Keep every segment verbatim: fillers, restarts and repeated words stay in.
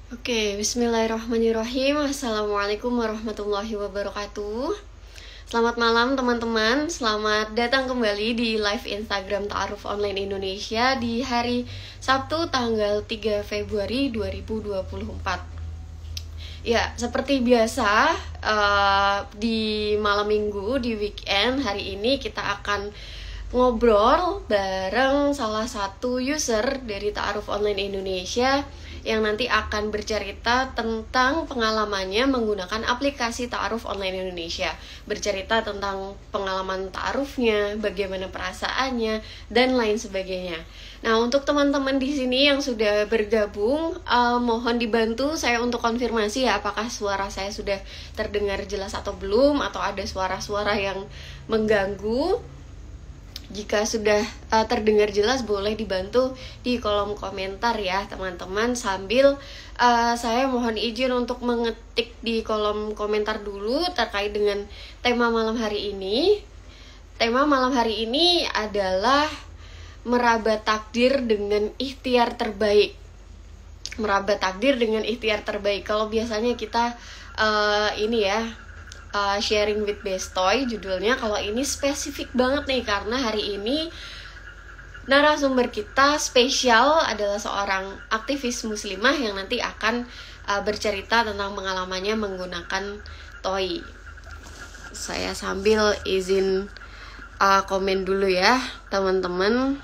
Oke, bismillahirrahmanirrahim. Assalamualaikum warahmatullahi wabarakatuh. Selamat malam teman-teman. Selamat datang kembali di live Instagram Ta'aruf Online Indonesia di hari Sabtu tanggal tiga Februari dua ribu dua puluh empat. Ya, seperti biasa uh, di malam minggu, di weekend hari ini kita akan ngobrol bareng salah satu user dari Ta'aruf Online Indonesia yang nanti akan bercerita tentang pengalamannya menggunakan aplikasi Ta'aruf Online Indonesia. Bercerita tentang pengalaman ta'arufnya, bagaimana perasaannya, dan lain sebagainya. Nah, untuk teman-teman di sini yang sudah bergabung, uh, mohon dibantu saya untuk konfirmasi ya, apakah suara saya sudah terdengar jelas atau belum, atau ada suara-suara yang mengganggu. Jika sudah uh, terdengar jelas, boleh dibantu di kolom komentar ya teman-teman. Sambil uh, saya mohon izin untuk mengetik di kolom komentar dulu terkait dengan tema malam hari ini. Tema malam hari ini adalah meraba takdir dengan ikhtiar terbaik. Meraba takdir dengan ikhtiar terbaik. Kalau biasanya kita uh, ini ya Uh, sharing with Bestoy judulnya, kalau ini spesifik banget nih karena hari ini narasumber kita spesial adalah seorang aktivis muslimah yang nanti akan uh, bercerita tentang pengalamannya menggunakan Toy. Saya sambil izin uh, komen dulu ya teman-teman.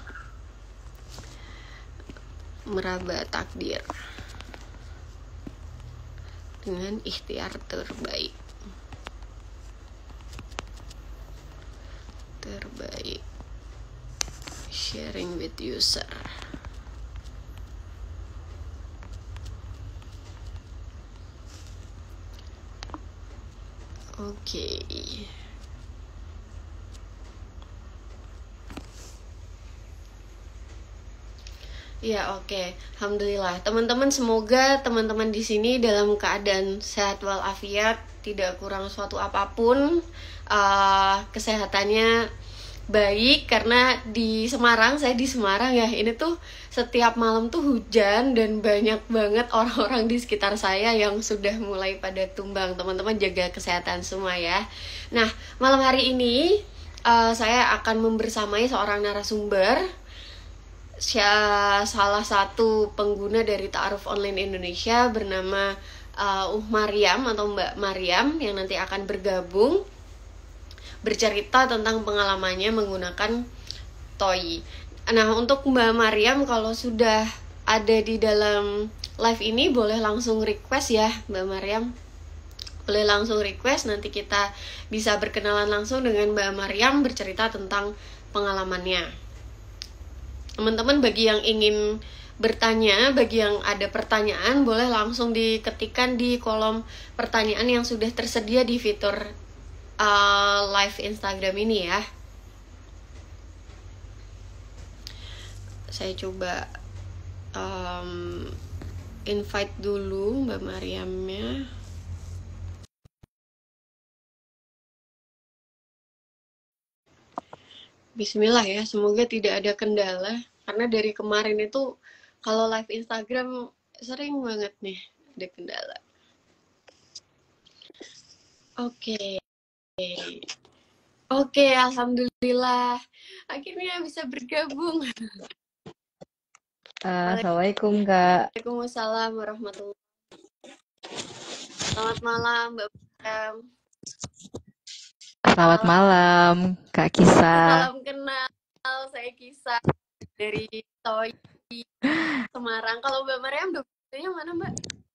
Meraba takdir dengan ikhtiar terbaik. terbaik sharing with user. Oke. Okay. Ya, oke. Okay. Alhamdulillah. Teman-teman, semoga teman-teman di sini dalam keadaan sehat walafiat, tidak kurang suatu apapun. Uh, kesehatannya baik, karena di Semarang, saya di Semarang ya, ini tuh setiap malam tuh hujan dan banyak banget orang-orang di sekitar saya yang sudah mulai pada tumbang. Teman-teman jaga kesehatan semua ya. Nah, malam hari ini uh, saya akan membersamai seorang narasumber, salah satu pengguna dari Ta'aruf Online Indonesia bernama uh, Uh Mariam atau Mbak Mariam yang nanti akan bergabung bercerita tentang pengalamannya menggunakan Toy. Nah, untuk Mbak Mariam, kalau sudah ada di dalam live ini boleh langsung request ya Mbak Mariam. Boleh langsung request, nanti kita bisa berkenalan langsung dengan Mbak Mariam bercerita tentang pengalamannya. Teman-teman, bagi yang ingin bertanya, bagi yang ada pertanyaan, boleh langsung diketikkan di kolom pertanyaan yang sudah tersedia di fitur Uh, live Instagram ini ya. Saya coba um, invite dulu Mbak Mariamnya. Bismillah ya, semoga tidak ada kendala, karena dari kemarin itu kalau live Instagram sering banget nih ada kendala. Oke. Okay. Oke, okay, alhamdulillah akhirnya bisa bergabung. Uh, Assalamualaikum Kak. Waalaikumsalam warahmatullahi wabarakatuh. Selamat malam Mbak Mariam. Selamat salam. malam Kak Kisa. Salam kenal, saya Kisa dari Toy Semarang. Kalau Mbak Mariam domisilinya mana Mbak?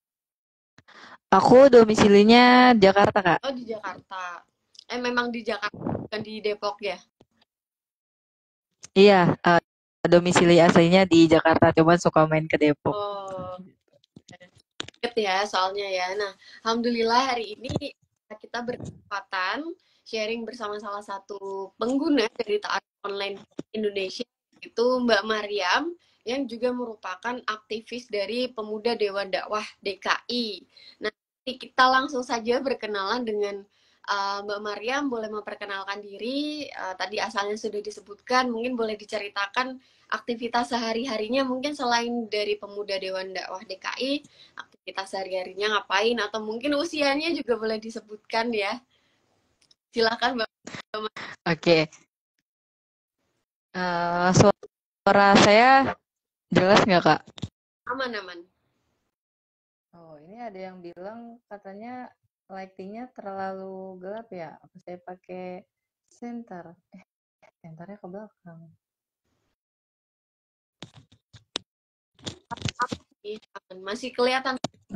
Aku domisilinya Jakarta Kak. Oh, di Jakarta. Eh, memang di Jakarta, bukan di Depok ya? Iya, uh, domisili aslinya di Jakarta, cuman suka main ke Depok. Oh, deket ya soalnya ya. Nah, alhamdulillah hari ini kita berkesempatan sharing bersama salah satu pengguna dari Ta'aruf Online Indonesia, itu Mbak Mariam, yang juga merupakan aktivis dari Pemuda Dewan Dakwah D K I. Nah, kita langsung saja berkenalan dengan Uh, Mbak Mariam. Boleh memperkenalkan diri, uh, tadi asalnya sudah disebutkan, mungkin boleh diceritakan aktivitas sehari-harinya, mungkin selain dari Pemuda Dewan Dakwah D K I, aktivitas sehari-harinya ngapain, atau mungkin usianya juga boleh disebutkan ya. Silakan Mbak. Oke, Eh, suara saya jelas nggak, Kak? Aman-aman. Oh, ini ada yang bilang katanya lightingnya terlalu gelap ya. Apa saya pakai center? Eh, centernya ke belakang. Masih kelihatan.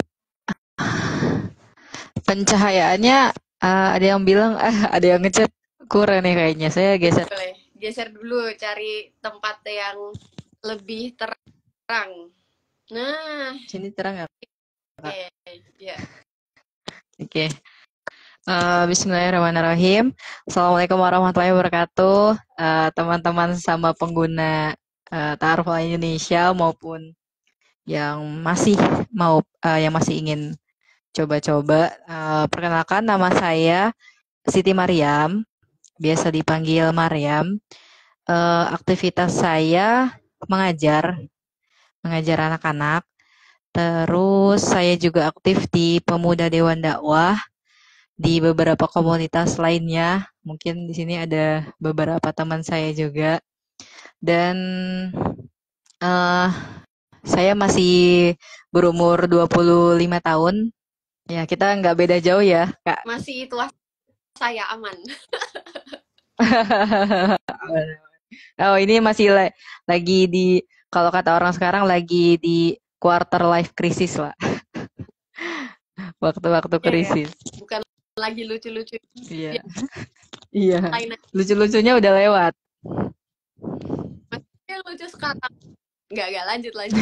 Pencahayaannya eh, ada yang bilang, ah, ada yang ngechat kurang nih kayaknya. Saya geser. Boleh geser dulu, cari tempat yang lebih terang. Nah, Sini terang nggak, Kak? eh, ya. Oke. Eh, Bismillahirrahmanirrahim. Assalamualaikum warahmatullahi wabarakatuh. Eh, teman-teman sama pengguna eh, Ta'aruf Online Indonesia maupun yang masih mau eh, yang masih ingin coba-coba. Eh, perkenalkan, nama saya Siti Mariam, biasa dipanggil Mariam. Eh, aktivitas saya mengajar, mengajar anak-anak. Terus saya juga aktif di Pemuda Dewan Dakwah, di beberapa komunitas lainnya. Mungkin di sini ada beberapa teman saya juga. Dan uh, saya masih berumur dua puluh lima tahun. Ya, kita nggak beda jauh ya, Kak. Masih itulah saya aman. Oh, ini masih la- lagi di, kalau kata orang sekarang lagi di quarter life crisis lah. Waktu-waktu Ya, ya. krisis. Bukan lagi lucu-lucu. Iya. Ya, Iya. lain aja. Lucu-lucunya udah lewat. Masih lucu sekarang. Enggak, enggak, lanjut, lanjut.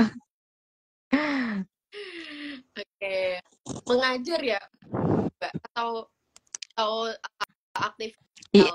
Oke. Mengajar ya, Mbak? Atau, atau aktif? Iya,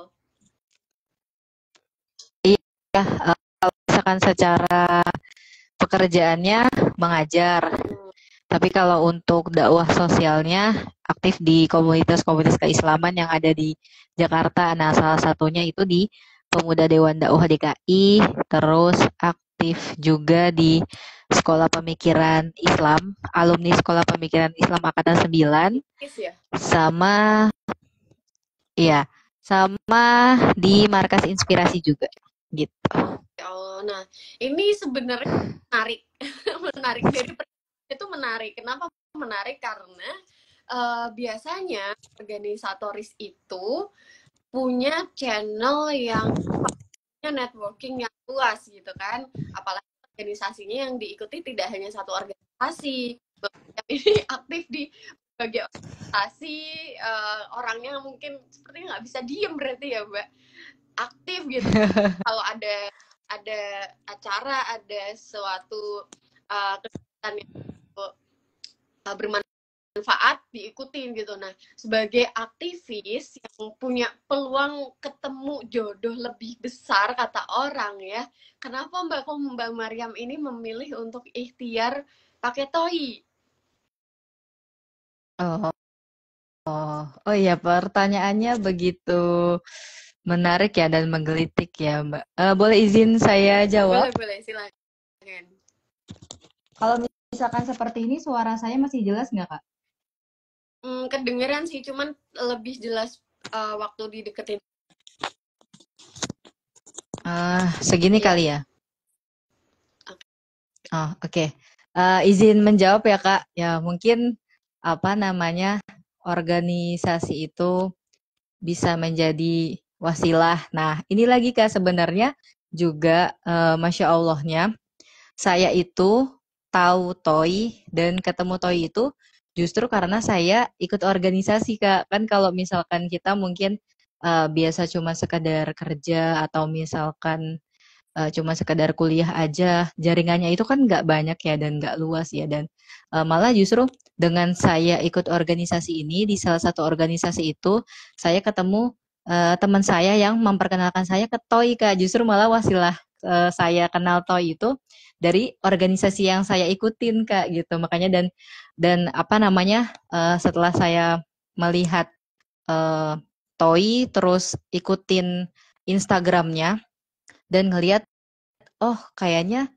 iya. eh, Kalau misalkan secara pekerjaannya mengajar, Hmm. tapi kalau untuk dakwah sosialnya aktif di komunitas-komunitas keislaman yang ada di Jakarta. Nah, salah satunya itu di Pemuda Dewan Dakwah D K I, terus aktif juga di Sekolah Pemikiran Islam, alumni Sekolah Pemikiran Islam Angkatan sembilan, Ya? sama ya, sama di Markas Inspirasi juga gitu. Oh, nah ini sebenarnya menarik, menarik dari itu menarik. Kenapa menarik? Karena uh, biasanya organisatoris itu punya channel yang networking yang luas gitu kan, apalagi organisasinya yang diikuti tidak hanya satu organisasi. Ini aktif di berbagai organisasi, uh, orangnya mungkin sepertinya nggak bisa diem berarti ya Mbak, aktif gitu. Kalau ada ada acara, ada suatu uh, kegiatan yang uh, bermanfaat diikutin gitu. Nah, sebagai aktivis yang punya peluang ketemu jodoh lebih besar kata orang ya, kenapa Mbak Mbak Mariam ini memilih untuk ikhtiar pakai toy? Oh, oh, oh iya, pertanyaannya begitu menarik ya dan menggelitik ya, Mbak. Uh, boleh izin saya jawab? Boleh, boleh, silakan. Kalau misalkan seperti ini, suara saya masih jelas nggak, Kak? Hmm, kedengeran sih, cuman lebih jelas uh, waktu dideketin. Uh, segini Iya. kali ya? Oh, oke. Okay. Uh, izin menjawab ya, Kak. Ya, mungkin apa namanya, organisasi itu bisa menjadi wasilah. Nah, ini lagi Kak, sebenarnya juga uh, Masya Allahnya, saya itu tahu Toy dan ketemu Toy itu justru karena saya ikut organisasi, Kak. Kan kalau misalkan kita mungkin uh, biasa cuma sekedar kerja atau misalkan uh, cuma sekedar kuliah aja, jaringannya itu kan nggak banyak ya dan nggak luas ya. Dan uh, malah justru dengan saya ikut organisasi ini, di salah satu organisasi itu, saya ketemu uh, teman saya yang memperkenalkan saya ke Toy, Kak. Justru malah wasilah uh, saya kenal Toy itu dari organisasi yang saya ikutin, Kak, gitu. Makanya dan dan apa namanya, uh, setelah saya melihat uh, Toy, terus ikutin Instagramnya dan ngelihat, oh kayaknya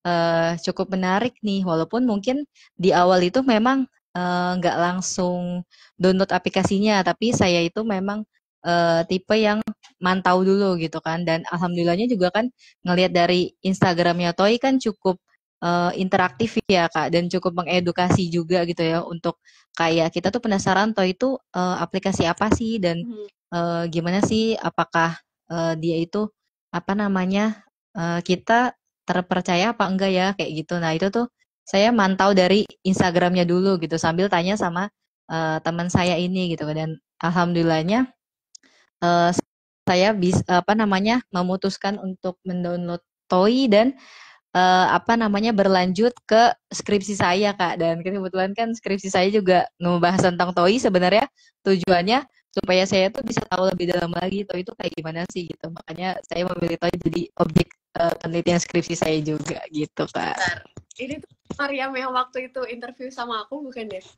uh, cukup menarik nih, walaupun mungkin di awal itu memang uh, nggak langsung download aplikasinya, tapi saya itu memang uh, tipe yang mantau dulu gitu kan, dan alhamdulillahnya juga kan ngelihat dari Instagramnya Toy kan cukup uh, interaktif ya Kak, dan cukup mengedukasi juga gitu ya, untuk kayak kita tuh penasaran Toy itu uh, aplikasi apa sih, dan Hmm. uh, gimana sih, apakah uh, dia itu apa namanya, uh, kita terpercaya apa enggak ya, kayak gitu. Nah itu tuh saya mantau dari Instagramnya dulu gitu, sambil tanya sama uh, teman saya ini gitu, dan alhamdulillahnya uh, saya bisa apa namanya memutuskan untuk mendownload Toy, dan uh, apa namanya berlanjut ke skripsi saya Kak, dan kebetulan kan skripsi saya juga ngebahas tentang Toy. Sebenarnya tujuannya supaya saya tuh bisa tahu lebih dalam lagi Toy itu kayak gimana sih gitu, makanya saya memilih Toy jadi objek uh, penelitian skripsi saya juga gitu Kak. Bentar. Ini tuh Mariam yang waktu itu interview sama aku bukan deh?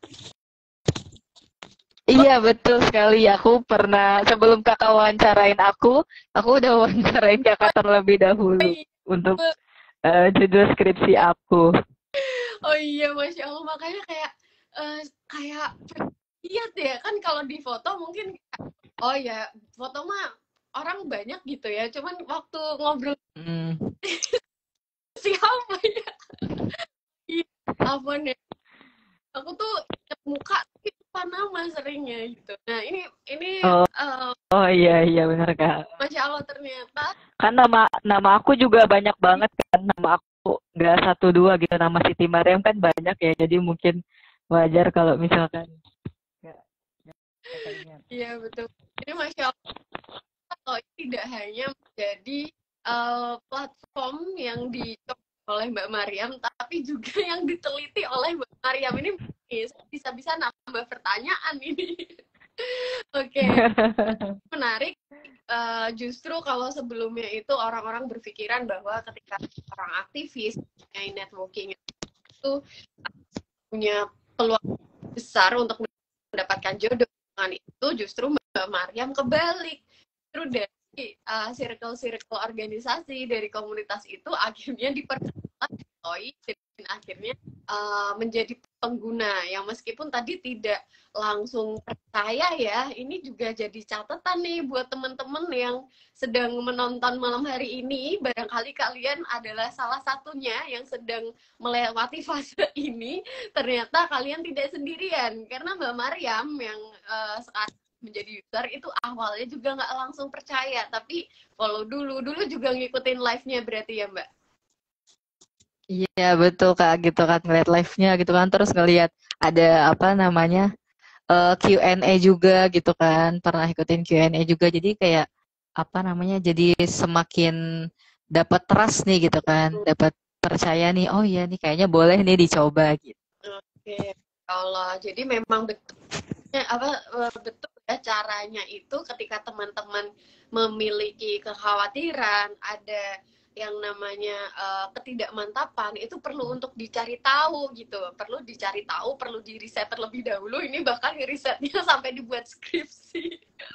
Iya betul sekali, aku pernah sebelum kakak wawancarain aku, aku udah wawancarain kakak terlebih dahulu untuk uh, judul skripsi aku. Oh iya, Masya Allah, makanya kayak uh, kayak lihat ya kan, kalau di foto mungkin oh ya foto mah orang banyak gitu ya, cuman waktu ngobrol hmm. siapa ya? Iya, apa nih? Aku tuh ingat muka tapi lupa nama seringnya gitu. Nah ini ini oh, uh, oh iya iya benar Kak. Masya Allah, ternyata kan nama nama aku juga banyak banget kan, nama aku nggak satu dua gitu, nama Siti Mariam kan banyak ya, jadi mungkin wajar kalau misalkan nggak. Iya betul. Ini Masya Allah, kalau tidak hanya menjadi uh, platform yang dicoba oleh Mbak Mariam, tapi juga yang diteliti oleh Mbak Mariam. Ini bisa-bisa nambah pertanyaan ini. Oke, okay. Menarik. Uh, justru kalau sebelumnya itu orang-orang berpikiran bahwa ketika orang aktivis networking itu punya peluang besar untuk mendapatkan jodoh, dengan itu justru Mbak Mariam kebalik, justru dari uh, circle-circle organisasi dari komunitas itu akhirnya diperkenalkan dan akhirnya uh, menjadi pengguna yang meskipun tadi tidak langsung percaya ya, ini juga jadi catatan nih buat teman-teman yang sedang menonton malam hari ini, barangkali kalian adalah salah satunya yang sedang melewati fase ini, ternyata kalian tidak sendirian, karena Mbak Mariam yang uh, sekarang menjadi user itu awalnya juga nggak langsung percaya, tapi follow dulu, dulu juga ngikutin live-nya berarti ya Mbak? Iya betul Kak, gitu kan, ngeliat live-nya gitu kan, terus ngeliat ada apa namanya uh, Q and A juga gitu kan, pernah ikutin Q and A juga, jadi kayak apa namanya, jadi semakin dapat trust nih gitu kan, dapat percaya nih, oh iya nih kayaknya boleh nih dicoba gitu. Oke, kalau jadi memang betul apa betul ya caranya itu, ketika teman-teman memiliki kekhawatiran, ada yang namanya uh, ketidakmantapan, itu perlu untuk dicari tahu gitu, perlu dicari tahu, perlu di riset terlebih dahulu. Ini bahkan risetnya sampai dibuat skripsi.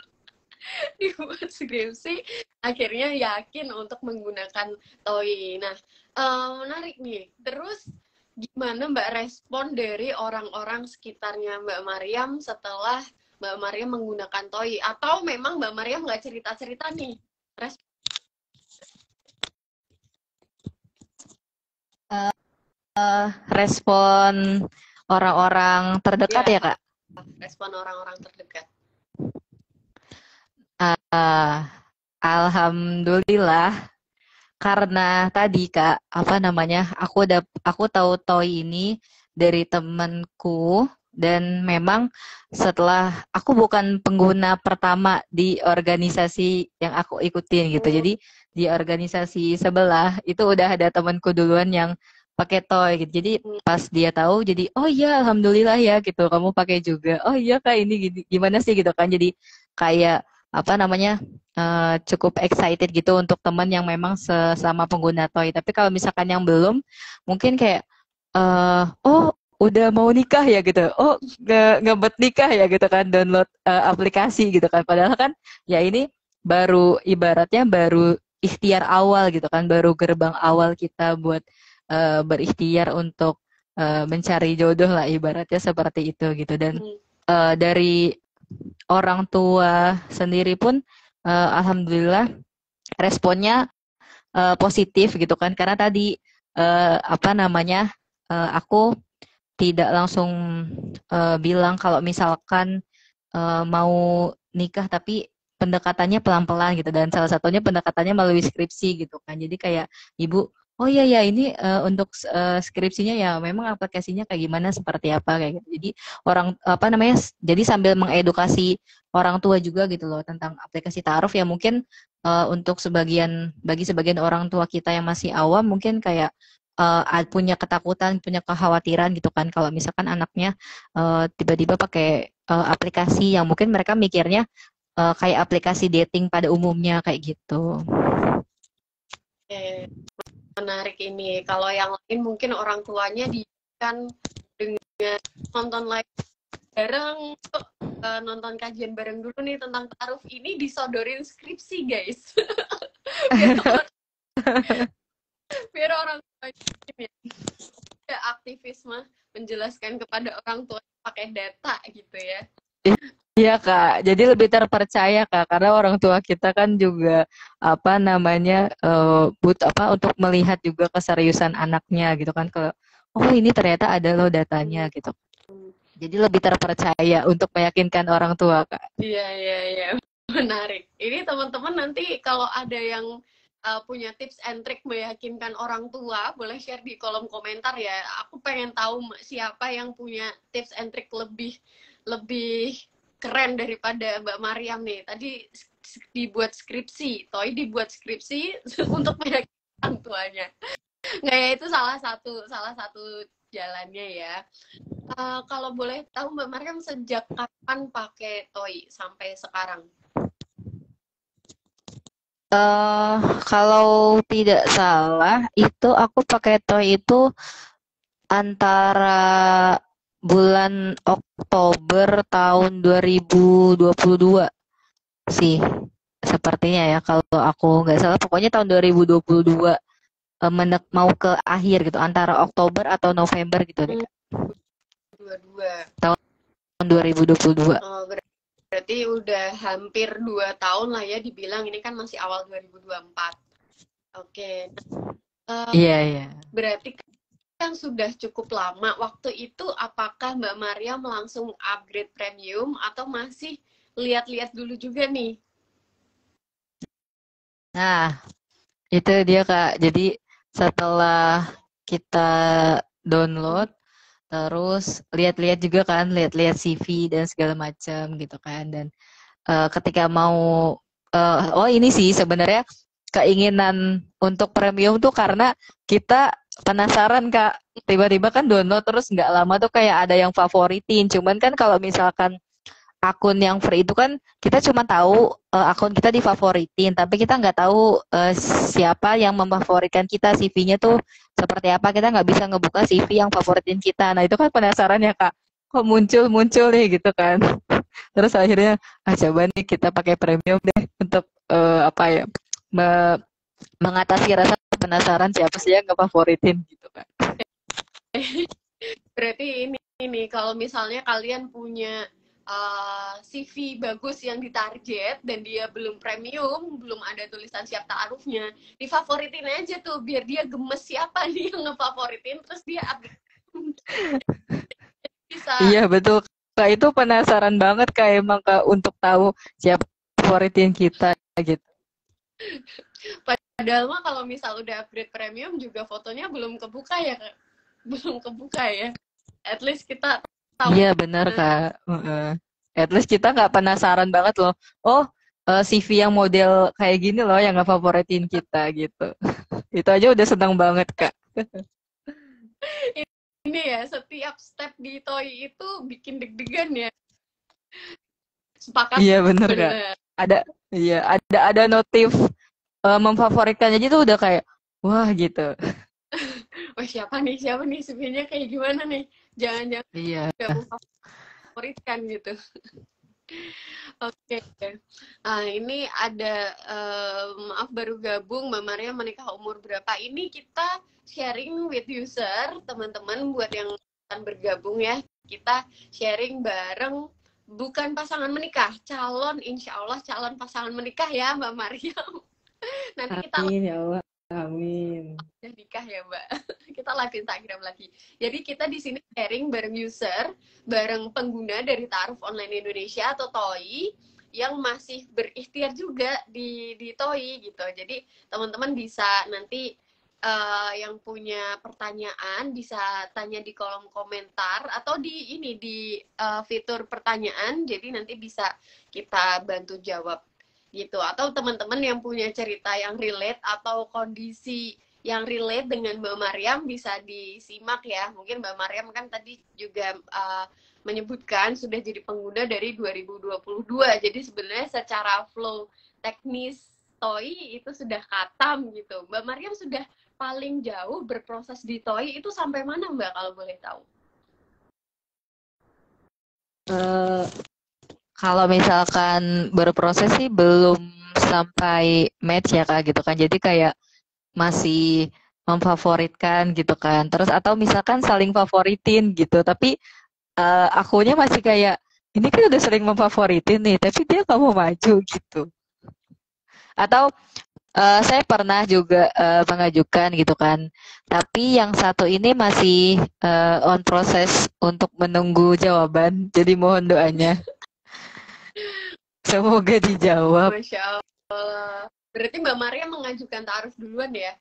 dibuat skripsi, akhirnya yakin untuk menggunakan Toy. Nah, uh, menarik nih. Terus gimana Mbak respon dari orang-orang sekitarnya Mbak Mariam setelah Mbak Mariam menggunakan Toy? Atau memang Mbak Mariam nggak cerita-cerita nih? Respon Uh, uh, respon orang-orang terdekat ya, ya Kak? Respon orang-orang terdekat. Uh, Alhamdulillah, karena tadi Kak, apa namanya, aku udah aku tahu Toy ini dari temanku, dan memang setelah aku bukan pengguna pertama di organisasi yang aku ikutin gitu, jadi di organisasi sebelah itu udah ada temanku duluan yang pakai Toy gitu, jadi pas dia tahu jadi oh iya alhamdulillah ya gitu, kamu pakai juga, oh iya Kak ini gimana sih gitu kan, jadi kayak apa namanya uh, cukup excited gitu untuk teman yang memang sesama pengguna Toy. Tapi kalau misalkan yang belum, mungkin kayak uh, oh udah mau nikah ya gitu, oh nge ngebet nikah ya gitu kan, download uh, aplikasi gitu kan, padahal kan ya ini baru ibaratnya baru ikhtiar awal gitu kan, baru gerbang awal kita buat uh, berikhtiar untuk uh, mencari jodoh lah, ibaratnya seperti itu gitu. Dan uh, dari orang tua sendiri pun uh, alhamdulillah responnya uh, positif gitu kan, karena tadi uh, apa namanya uh, aku tidak langsung uh, bilang kalau misalkan uh, mau nikah, tapi pendekatannya pelan-pelan gitu, dan salah satunya pendekatannya melalui skripsi gitu kan. Jadi kayak ibu, oh iya ya ini uh, untuk uh, skripsinya ya memang aplikasinya kayak gimana, seperti apa kayak gitu. Jadi orang apa namanya, jadi sambil mengedukasi orang tua juga gitu loh tentang aplikasi ta'aruf ya. Mungkin uh, untuk sebagian bagi sebagian orang tua kita yang masih awam mungkin kayak uh, punya ketakutan, punya kekhawatiran gitu kan, kalau misalkan anaknya uh, tiba-tiba pakai uh, aplikasi yang mungkin mereka mikirnya uh, kayak aplikasi dating pada umumnya kayak gitu. Oke, menarik ini. Kalau yang lain mungkin orang tuanya kan dengan nonton live bareng, uh, nonton kajian bareng dulu nih tentang ta'aruf, ini disodorin skripsi guys. biar, biar orang tuanya ya, aktivisme menjelaskan kepada orang tua pakai data gitu ya. Iya Kak, jadi lebih terpercaya Kak, karena orang tua kita kan juga apa namanya uh, but apa untuk melihat juga keseriusan anaknya gitu kan, kalau oh ini ternyata ada loh datanya gitu. Jadi lebih terpercaya untuk meyakinkan orang tua Kak. Iya iya iya, menarik. Ini teman-teman nanti kalau ada yang uh, punya tips and trick meyakinkan orang tua, boleh share di kolom komentar ya. Aku pengen tahu siapa yang punya tips and trick lebih lebih keren daripada Mbak Mariam nih. Tadi dibuat skripsi, Toy dibuat skripsi untuk meyakinkan orang tuanya. Nggak ya, itu salah satu salah satu jalannya ya. Uh, kalau boleh tahu Mbak Mariam sejak kapan pakai Toy sampai sekarang? Uh, kalau tidak salah itu aku pakai Toy itu antara bulan Oktober tahun dua ribu dua puluh dua sih sepertinya ya, kalau aku nggak salah. Pokoknya tahun dua ribu dua puluh dua menek mau ke akhir gitu, antara Oktober atau November gitu deh. Tahun dua ribu dua puluh dua. Oh, berarti udah hampir dua tahun lah ya dibilang, ini kan masih awal dua ribu dua puluh empat. Oke. Iya, uh, yeah, iya. Yeah. Berarti yang sudah cukup lama. Waktu itu apakah Mbak Mariam langsung upgrade premium atau masih lihat-lihat dulu juga nih? Nah, itu dia Kak. Jadi setelah kita download, terus lihat-lihat juga kan, lihat-lihat C V dan segala macam gitu kan. Dan uh, ketika mau, uh, oh ini sih sebenarnya keinginan untuk premium tuh karena kita penasaran Kak, tiba-tiba kan download terus nggak lama tuh kayak ada yang favoritin. Cuman kan kalau misalkan akun yang free itu kan kita cuma tahu uh, akun kita difavoritin, tapi kita nggak tahu uh, siapa yang memfavoritkan kita, C V-nya tuh seperti apa. Kita nggak bisa ngebuka C V yang favoritin kita. Nah itu kan penasaran ya Kak, kok muncul-muncul nih gitu kan. Terus akhirnya ah coba nih kita pakai premium deh untuk uh, apa ya, me mengatasi rasa penasaran siapa sih yang ngefavoritin gitu kan. Berarti ini ini kalau misalnya kalian punya uh, C V bagus yang ditarget dan dia belum premium, belum ada tulisan siap ta'arufnya, difavoritin aja tuh biar dia gemes siapa nih yang ngefavoritin, terus dia update. Bisa. Iya betul Kak, itu penasaran banget Kak emang Kak untuk tahu siapa favoritin kita gitu. Padahal mah kalau misal udah upgrade premium juga fotonya belum kebuka ya Kak. Belum kebuka ya. At least kita tahu. Iya benar Kak. Uh-uh. At least kita nggak penasaran banget loh. Oh uh, C V yang model kayak gini loh yang nggak favoritin kita gitu. Itu aja udah senang banget Kak. Ini ya, setiap step di Toy itu bikin deg-degan ya. Sepakat. Iya benar Kak. Ada iya ada ada notif uh, memfavoritkan aja tuh udah kayak wah gitu. Wah siapa nih siapa nih C V-nya kayak gimana nih? Jangan-jangan iya. nggak memfavoritkan gitu. Oke, ah, ini ada eh, maaf baru gabung Mbak Maria menikah umur berapa? Ini kita sharing with user, teman-teman buat yang akan bergabung ya. Kita sharing bareng bukan pasangan menikah, calon insya Allah calon pasangan menikah ya Mbak Maria. Nanti kita Amin ya Allah. Amin. udah nikah ya Mbak. Kita live Instagram lagi. Jadi kita di sini sharing bareng user, bareng pengguna dari Ta'aruf Online Indonesia atau T O I yang masih berikhtiar juga di di T O I gitu. Jadi teman-teman bisa nanti uh, yang punya pertanyaan bisa tanya di kolom komentar atau di ini di uh, fitur pertanyaan. Jadi nanti bisa kita bantu jawab gitu. Atau teman-teman yang punya cerita yang relate atau kondisi yang relate dengan Mbak Mariam bisa disimak ya. Mungkin Mbak Mariam kan tadi juga uh, menyebutkan sudah jadi pengguna dari dua ribu dua puluh dua. Jadi sebenarnya secara flow teknis T O I itu sudah khatam gitu. Mbak Mariam sudah paling jauh berproses di T O I itu sampai mana Mbak kalau boleh tahu? Uh, kalau misalkan berproses sih belum sampai match ya Kak gitu kan. Jadi kayak masih memfavoritkan gitu kan. Terus atau misalkan saling favoritin gitu. Tapi uh, akunya masih kayak ini kan udah sering memfavoritin nih, tapi dia nggak mau maju gitu. Atau uh, saya pernah juga uh, mengajukan gitu kan. Tapi yang satu ini masih uh, on proses untuk menunggu jawaban. Jadi mohon doanya. Semoga dijawab. Masya Allah. Berarti Mbak Maria mengajukan ta'aruf duluan ya?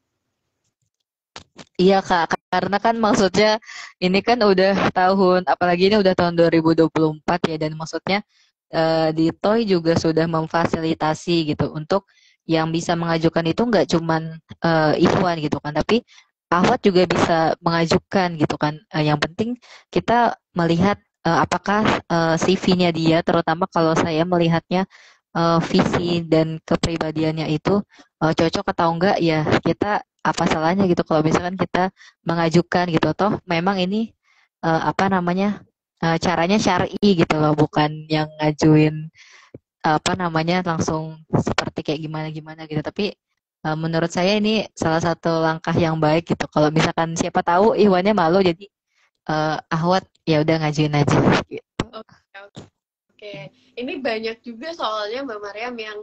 Iya Kak, karena kan maksudnya ini kan udah tahun, apalagi ini udah tahun dua ribu dua puluh empat ya, dan maksudnya uh, di T O I juga sudah memfasilitasi gitu untuk yang bisa mengajukan itu nggak cuman uh, Ikhwan gitu kan, tapi Ahwat juga bisa mengajukan gitu kan. Uh, yang penting kita melihat uh, apakah uh, C V-nya dia, terutama kalau saya melihatnya uh, visi dan kepribadiannya itu uh, cocok atau enggak ya kita apa salahnya gitu kalau misalkan kita mengajukan gitu toh memang ini uh, apa namanya uh, caranya syar'i gitu loh bukan yang ngajuin apa namanya langsung seperti kayak gimana gimana gitu tapi uh, menurut saya ini salah satu langkah yang baik gitu kalau misalkan siapa tahu Ikhwannya malu jadi uh, Ahwat ya udah ngajuin aja gitu. Oke, oke. Oke, ini banyak juga soalnya Mbak Mariam yang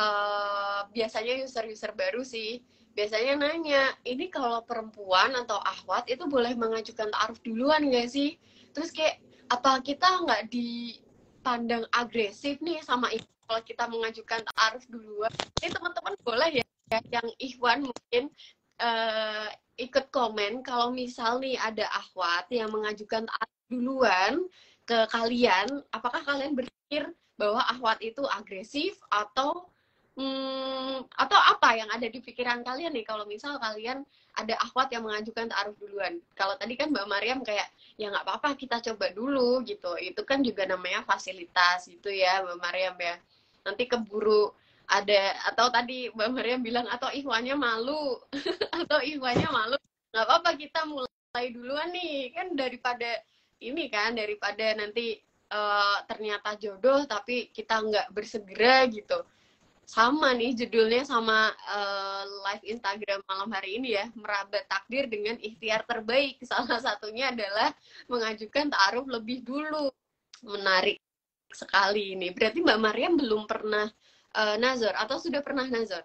uh, biasanya user-user baru sih. Biasanya nanya, ini kalau perempuan atau akhwat itu boleh mengajukan ta'aruf duluan nggak sih? Terus kayak, apa kita nggak dipandang agresif nih sama ibu kalau kita mengajukan ta'aruf duluan? Ini teman-teman boleh ya, yang ikhwan mungkin uh, ikut komen kalau misal nih ada akhwat yang mengajukan ta'aruf duluan ke kalian, apakah kalian berpikir bahwa akhwat itu agresif atau hmm, atau apa yang ada di pikiran kalian nih kalau misal kalian ada akhwat yang mengajukan ta'aruf duluan? Kalau tadi kan Mbak Mariam kayak ya nggak apa-apa kita coba dulu gitu, itu kan juga namanya fasilitas gitu ya Mbak Mariam ya. Nanti keburu ada atau tadi Mbak Mariam bilang atau ikhwannya malu atau ikhwannya malu, nggak apa-apa kita mulai duluan nih kan daripada ini kan daripada nanti uh, ternyata jodoh tapi kita nggak bersegera gitu. Sama nih judulnya sama uh, live Instagram malam hari ini ya, meraba takdir dengan ikhtiar terbaik. Salah satunya adalah mengajukan ta'aruf lebih dulu. Menarik sekali ini. Berarti Mbak Mariam belum pernah uh, nazar atau sudah pernah nazar?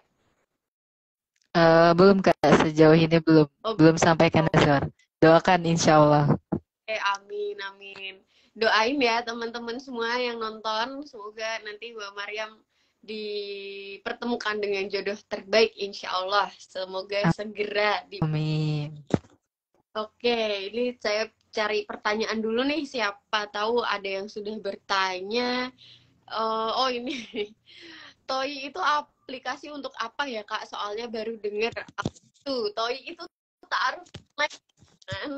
Uh, belum Kak sejauh ini belum Oh, belum sampai ke nazar. Doakan insya Allah. Oke, amin, amin. Doain ya teman-teman semua yang nonton, semoga nanti Mbak Mariam dipertemukan dengan jodoh terbaik, insya Allah. Semoga segera di. Amin. Oke, ini saya cari pertanyaan dulu nih. Siapa tahu ada yang sudah bertanya. Uh, oh ini, T O I itu aplikasi untuk apa ya Kak? Soalnya baru dengar. Tuh, T O I itu ta'aruf kan?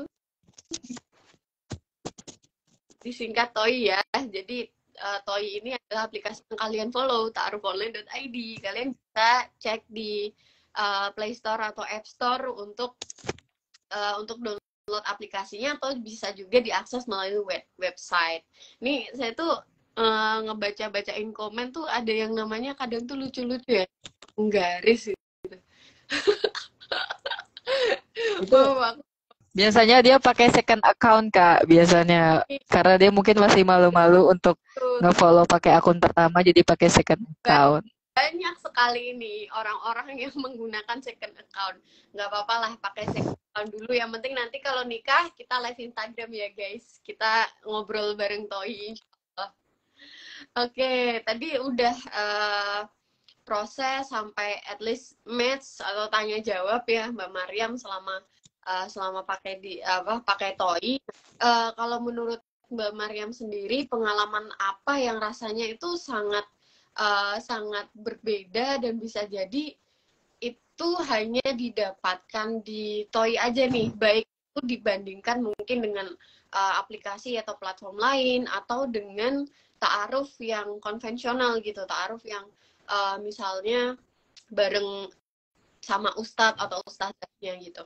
Disingkat T O I ya. Jadi uh, T O I ini adalah aplikasi yang kalian follow, ta'arufonline dot i d. Kalian bisa cek di uh, Play Store atau App Store untuk uh, untuk download aplikasinya atau bisa juga diakses melalui web website. Ini saya tuh eh, ngebaca-bacain komen tuh ada yang namanya kadang tuh lucu-lucu ya, nggaris gitu. Itu Wow, aku biasanya dia pakai second account Kak, biasanya karena dia mungkin masih malu-malu untuk tuh nge-follow pakai akun pertama jadi pakai second account. banyak sekali nih orang-orang yang menggunakan second account. Nggak apa-apa lah pakai second account dulu. Yang penting nanti kalau nikah kita live Instagram ya guys. Kita ngobrol bareng Toi. Insyaallah. Oke, tadi udah eh, proses sampai at least match atau tanya jawab ya Mbak Mariam selama eh, selama pakai di apa pakai Toi. Eh, kalau menurut Mbak Mariam sendiri pengalaman apa yang rasanya itu sangat eh, sangat berbeda dan bisa jadi itu hanya didapatkan di Toi aja nih, baik itu dibandingkan mungkin dengan uh, aplikasi atau platform lain atau dengan ta'aruf yang konvensional gitu, ta'aruf yang uh, misalnya bareng sama ustadz atau ustadznya gitu.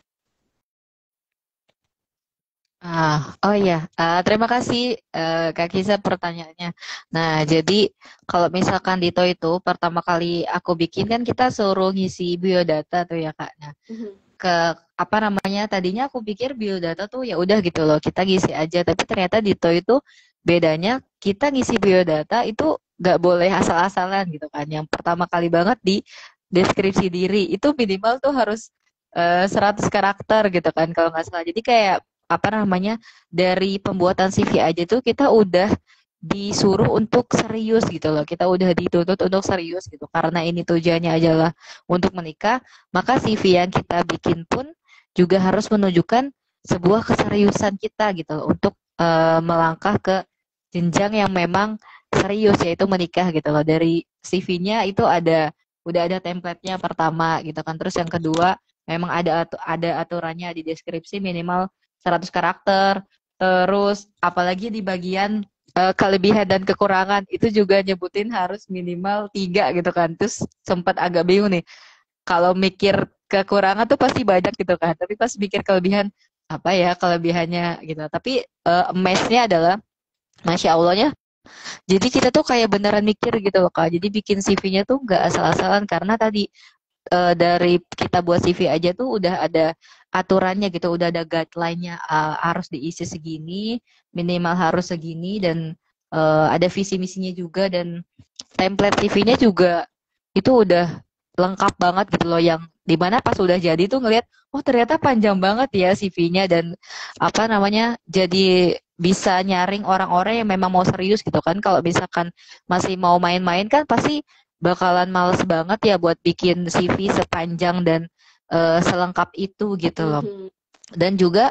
Ah, oh iya, Ah, terima kasih eh, Kak Kisa pertanyaannya. Nah, jadi kalau misalkan Dito itu pertama kali aku bikin kan kita suruh ngisi biodata tuh ya Kak. Nah, Mhm. ke apa namanya tadinya aku pikir biodata tuh ya udah gitu loh kita ngisi aja tapi ternyata Dito itu bedanya kita ngisi biodata itu nggak boleh asal-asalan gitu kan yang pertama kali banget di deskripsi diri itu minimal tuh harus eh, seratus karakter gitu kan kalau nggak salah jadi kayak apa namanya dari pembuatan C V aja tuh kita udah disuruh untuk serius gitu loh kita udah dituntut untuk serius gitu karena ini tujuannya adalah untuk menikah maka C V yang kita bikin pun juga harus menunjukkan sebuah keseriusan kita gitu untuk uh, melangkah ke jenjang yang memang serius yaitu menikah gitu loh. Dari C V-nya itu ada udah ada template-nya pertama gitu kan. Terus yang kedua memang ada atu, ada aturannya di deskripsi minimal seratus karakter. Terus apalagi di bagian uh, kelebihan dan kekurangan itu juga nyebutin harus minimal tiga gitu kan. Terus sempat agak bingung nih kalau mikir kekurangan tuh pasti banyak gitu kan. Tapi pas mikir kelebihan apa ya kelebihannya gitu. Tapi uh, emasnya adalah Masya Allahnya. Jadi kita tuh kayak beneran mikir gitu loh Kak. Jadi bikin C V-nya tuh nggak asal-asalan karena tadi uh, dari kita buat C V aja tuh udah ada aturannya gitu, udah ada guideline-nya uh, harus diisi segini, minimal harus segini dan uh, ada visi misinya juga dan template C V-nya juga itu udah lengkap banget gitu loh yang dimana pas udah jadi tuh ngelihat oh ternyata panjang banget ya C V-nya dan apa namanya jadi bisa nyaring orang-orang yang memang mau serius gitu kan kalau misalkan masih mau main-main kan pasti bakalan males banget ya buat bikin C V sepanjang dan uh, selengkap itu gitu loh Mhm. dan juga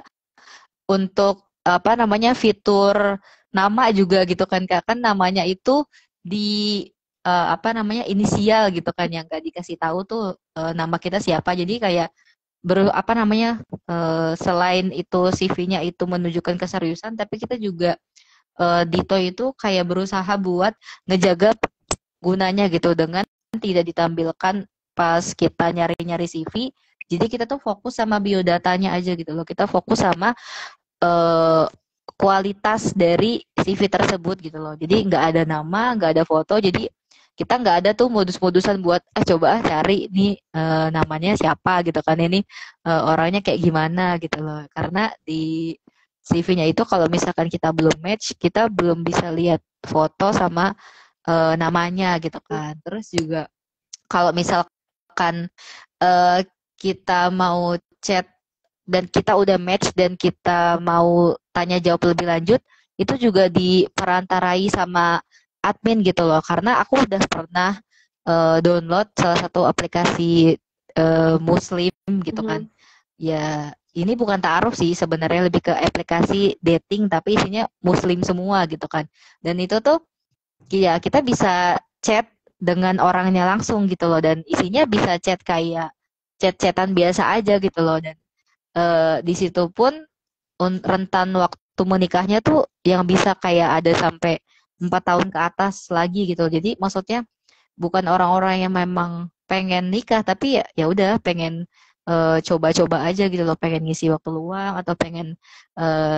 untuk apa namanya fitur nama juga gitu kan Kak kan namanya itu di eh, apa namanya inisial gitu kan yang gak dikasih tahu tuh eh, nama kita siapa jadi kayak ber apa namanya eh, selain itu C V-nya itu menunjukkan keseriusan tapi kita juga eh, Dito itu kayak berusaha buat ngejaga gunanya gitu dengan tidak ditampilkan pas kita nyari-nyari C V jadi kita tuh fokus sama biodatanya aja gitu loh kita fokus sama eh, kualitas dari C V tersebut gitu loh. Jadi nggak ada nama, nggak ada foto. Jadi kita nggak ada tuh modus-modusan buat ah coba ah cari nih eh, namanya siapa gitu kan ini eh, orangnya kayak gimana gitu loh. Karena di C V-nya itu kalau misalkan kita belum match, kita belum bisa lihat foto sama eh, namanya gitu kan. Terus juga kalau misalkan eh, kita mau chat dan kita udah match dan kita mau tanya jawab lebih lanjut itu juga diperantarai sama admin gitu loh karena aku udah pernah uh, download salah satu aplikasi uh, muslim gitu kan Mhm. ya ini bukan ta'aruf sih sebenarnya lebih ke aplikasi dating tapi isinya muslim semua gitu kan dan itu tuh ya kita bisa chat dengan orangnya langsung gitu loh dan isinya bisa chat kayak chat-chatan biasa aja gitu loh dan eh, di situ pun un- rentan waktu menikahnya tuh yang bisa kayak ada sampai empat tahun ke atas lagi gitu. Jadi maksudnya bukan orang-orang yang memang pengen nikah tapi ya ya udah pengen eh, coba-coba aja gitu loh, pengen ngisi waktu luang atau pengen eh,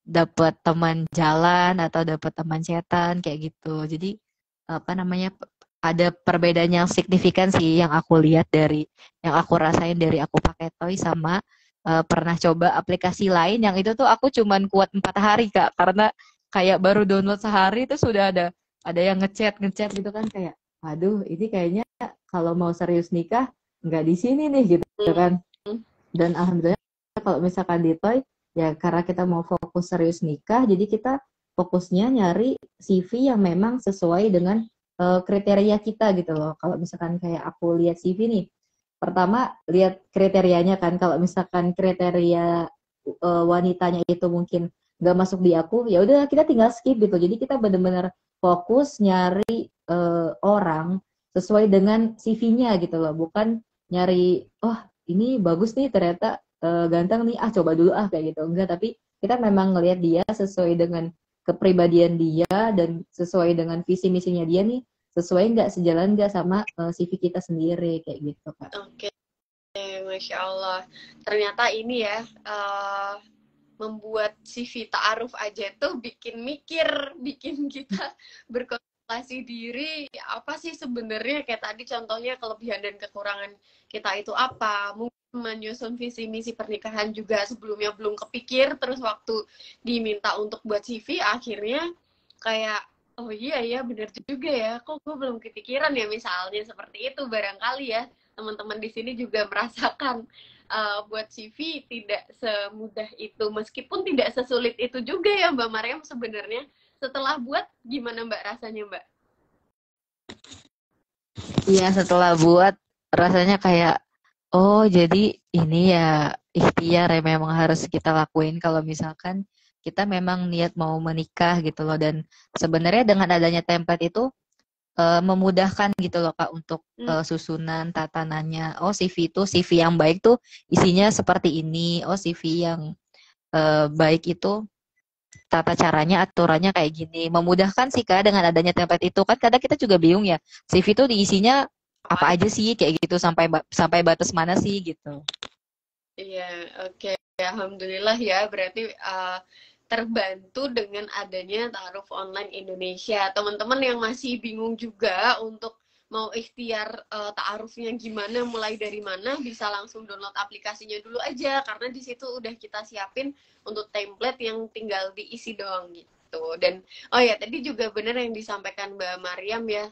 dapat teman jalan atau dapat teman chatan kayak gitu. Jadi apa namanya p- ada perbedaan yang signifikan sih yang aku lihat dari yang aku rasain dari aku pakai Toy sama eh, pernah coba aplikasi lain yang itu tuh aku cuman kuat empat hari Kak karena kayak baru download sehari itu sudah ada ada yang ngechat ngechat gitu kan kayak aduh ini kayaknya kalau mau serius nikah nggak di sini nih gitu kan. Hmm. Dan alhamdulillah kalau misalkan di Toy ya karena kita mau fokus serius nikah jadi kita fokusnya nyari C V yang memang sesuai dengan eh, kriteria kita gitu loh. Kalau misalkan kayak aku lihat C V nih, pertama lihat kriterianya kan. Kalau misalkan kriteria eh, wanitanya itu mungkin nggak masuk di aku, ya udah kita tinggal skip gitu. Jadi kita benar-benar fokus nyari eh, orang sesuai dengan C V-nya gitu loh, bukan nyari oh ini bagus nih ternyata eh, ganteng nih ah coba dulu ah kayak gitu. Enggak, tapi kita memang ngelihat dia sesuai dengan kepribadian dia dan sesuai dengan visi misinya dia nih sesuai nggak sejalan nggak sama eh, C V kita sendiri kayak gitu Kak. Oke, Masya Allah. Ternyata ini ya, eh, membuat C V ta'aruf aja tuh bikin mikir, bikin kita berkontemplasi diri, apa sih sebenarnya kayak tadi contohnya kelebihan dan kekurangan kita itu apa. Mungkin menyusun visi misi pernikahan juga sebelumnya belum kepikir, terus waktu diminta untuk buat C V akhirnya kayak oh iya ya bener juga ya, kok gue belum kepikiran ya, misalnya seperti itu. Barangkali ya teman-teman di sini juga merasakan uh, buat C V tidak semudah itu, meskipun tidak sesulit itu juga ya Mbak Mariam sebenarnya. Setelah buat gimana Mbak rasanya Mbak? Iya setelah buat rasanya kayak oh jadi ini ya ikhtiar ya memang harus kita lakuin kalau misalkan kita memang niat mau menikah gitu loh. Dan sebenarnya dengan adanya template itu eh, memudahkan gitu loh Kak untuk Hmm. eh, susunan tatanannya. Oh C V itu C V yang baik tuh isinya seperti ini. Oh C V yang eh, baik itu tata caranya aturannya kayak gini. Memudahkan sih Kak dengan adanya template itu. Kan kadang kita juga bingung ya. C V itu diisinya apa aja sih kayak gitu sampai ba- sampai batas mana sih gitu. Iya, oke. Alhamdulillah ya, berarti uh, terbantu dengan adanya Ta'aruf Online Indonesia. Teman-teman yang masih bingung juga untuk mau ikhtiar uh, ta'arufnya gimana, mulai dari mana, bisa langsung download aplikasinya dulu aja, karena di situ udah kita siapin untuk template yang tinggal diisi doang gitu. Dan oh ya, tadi juga benar yang disampaikan Mbak Mariam ya,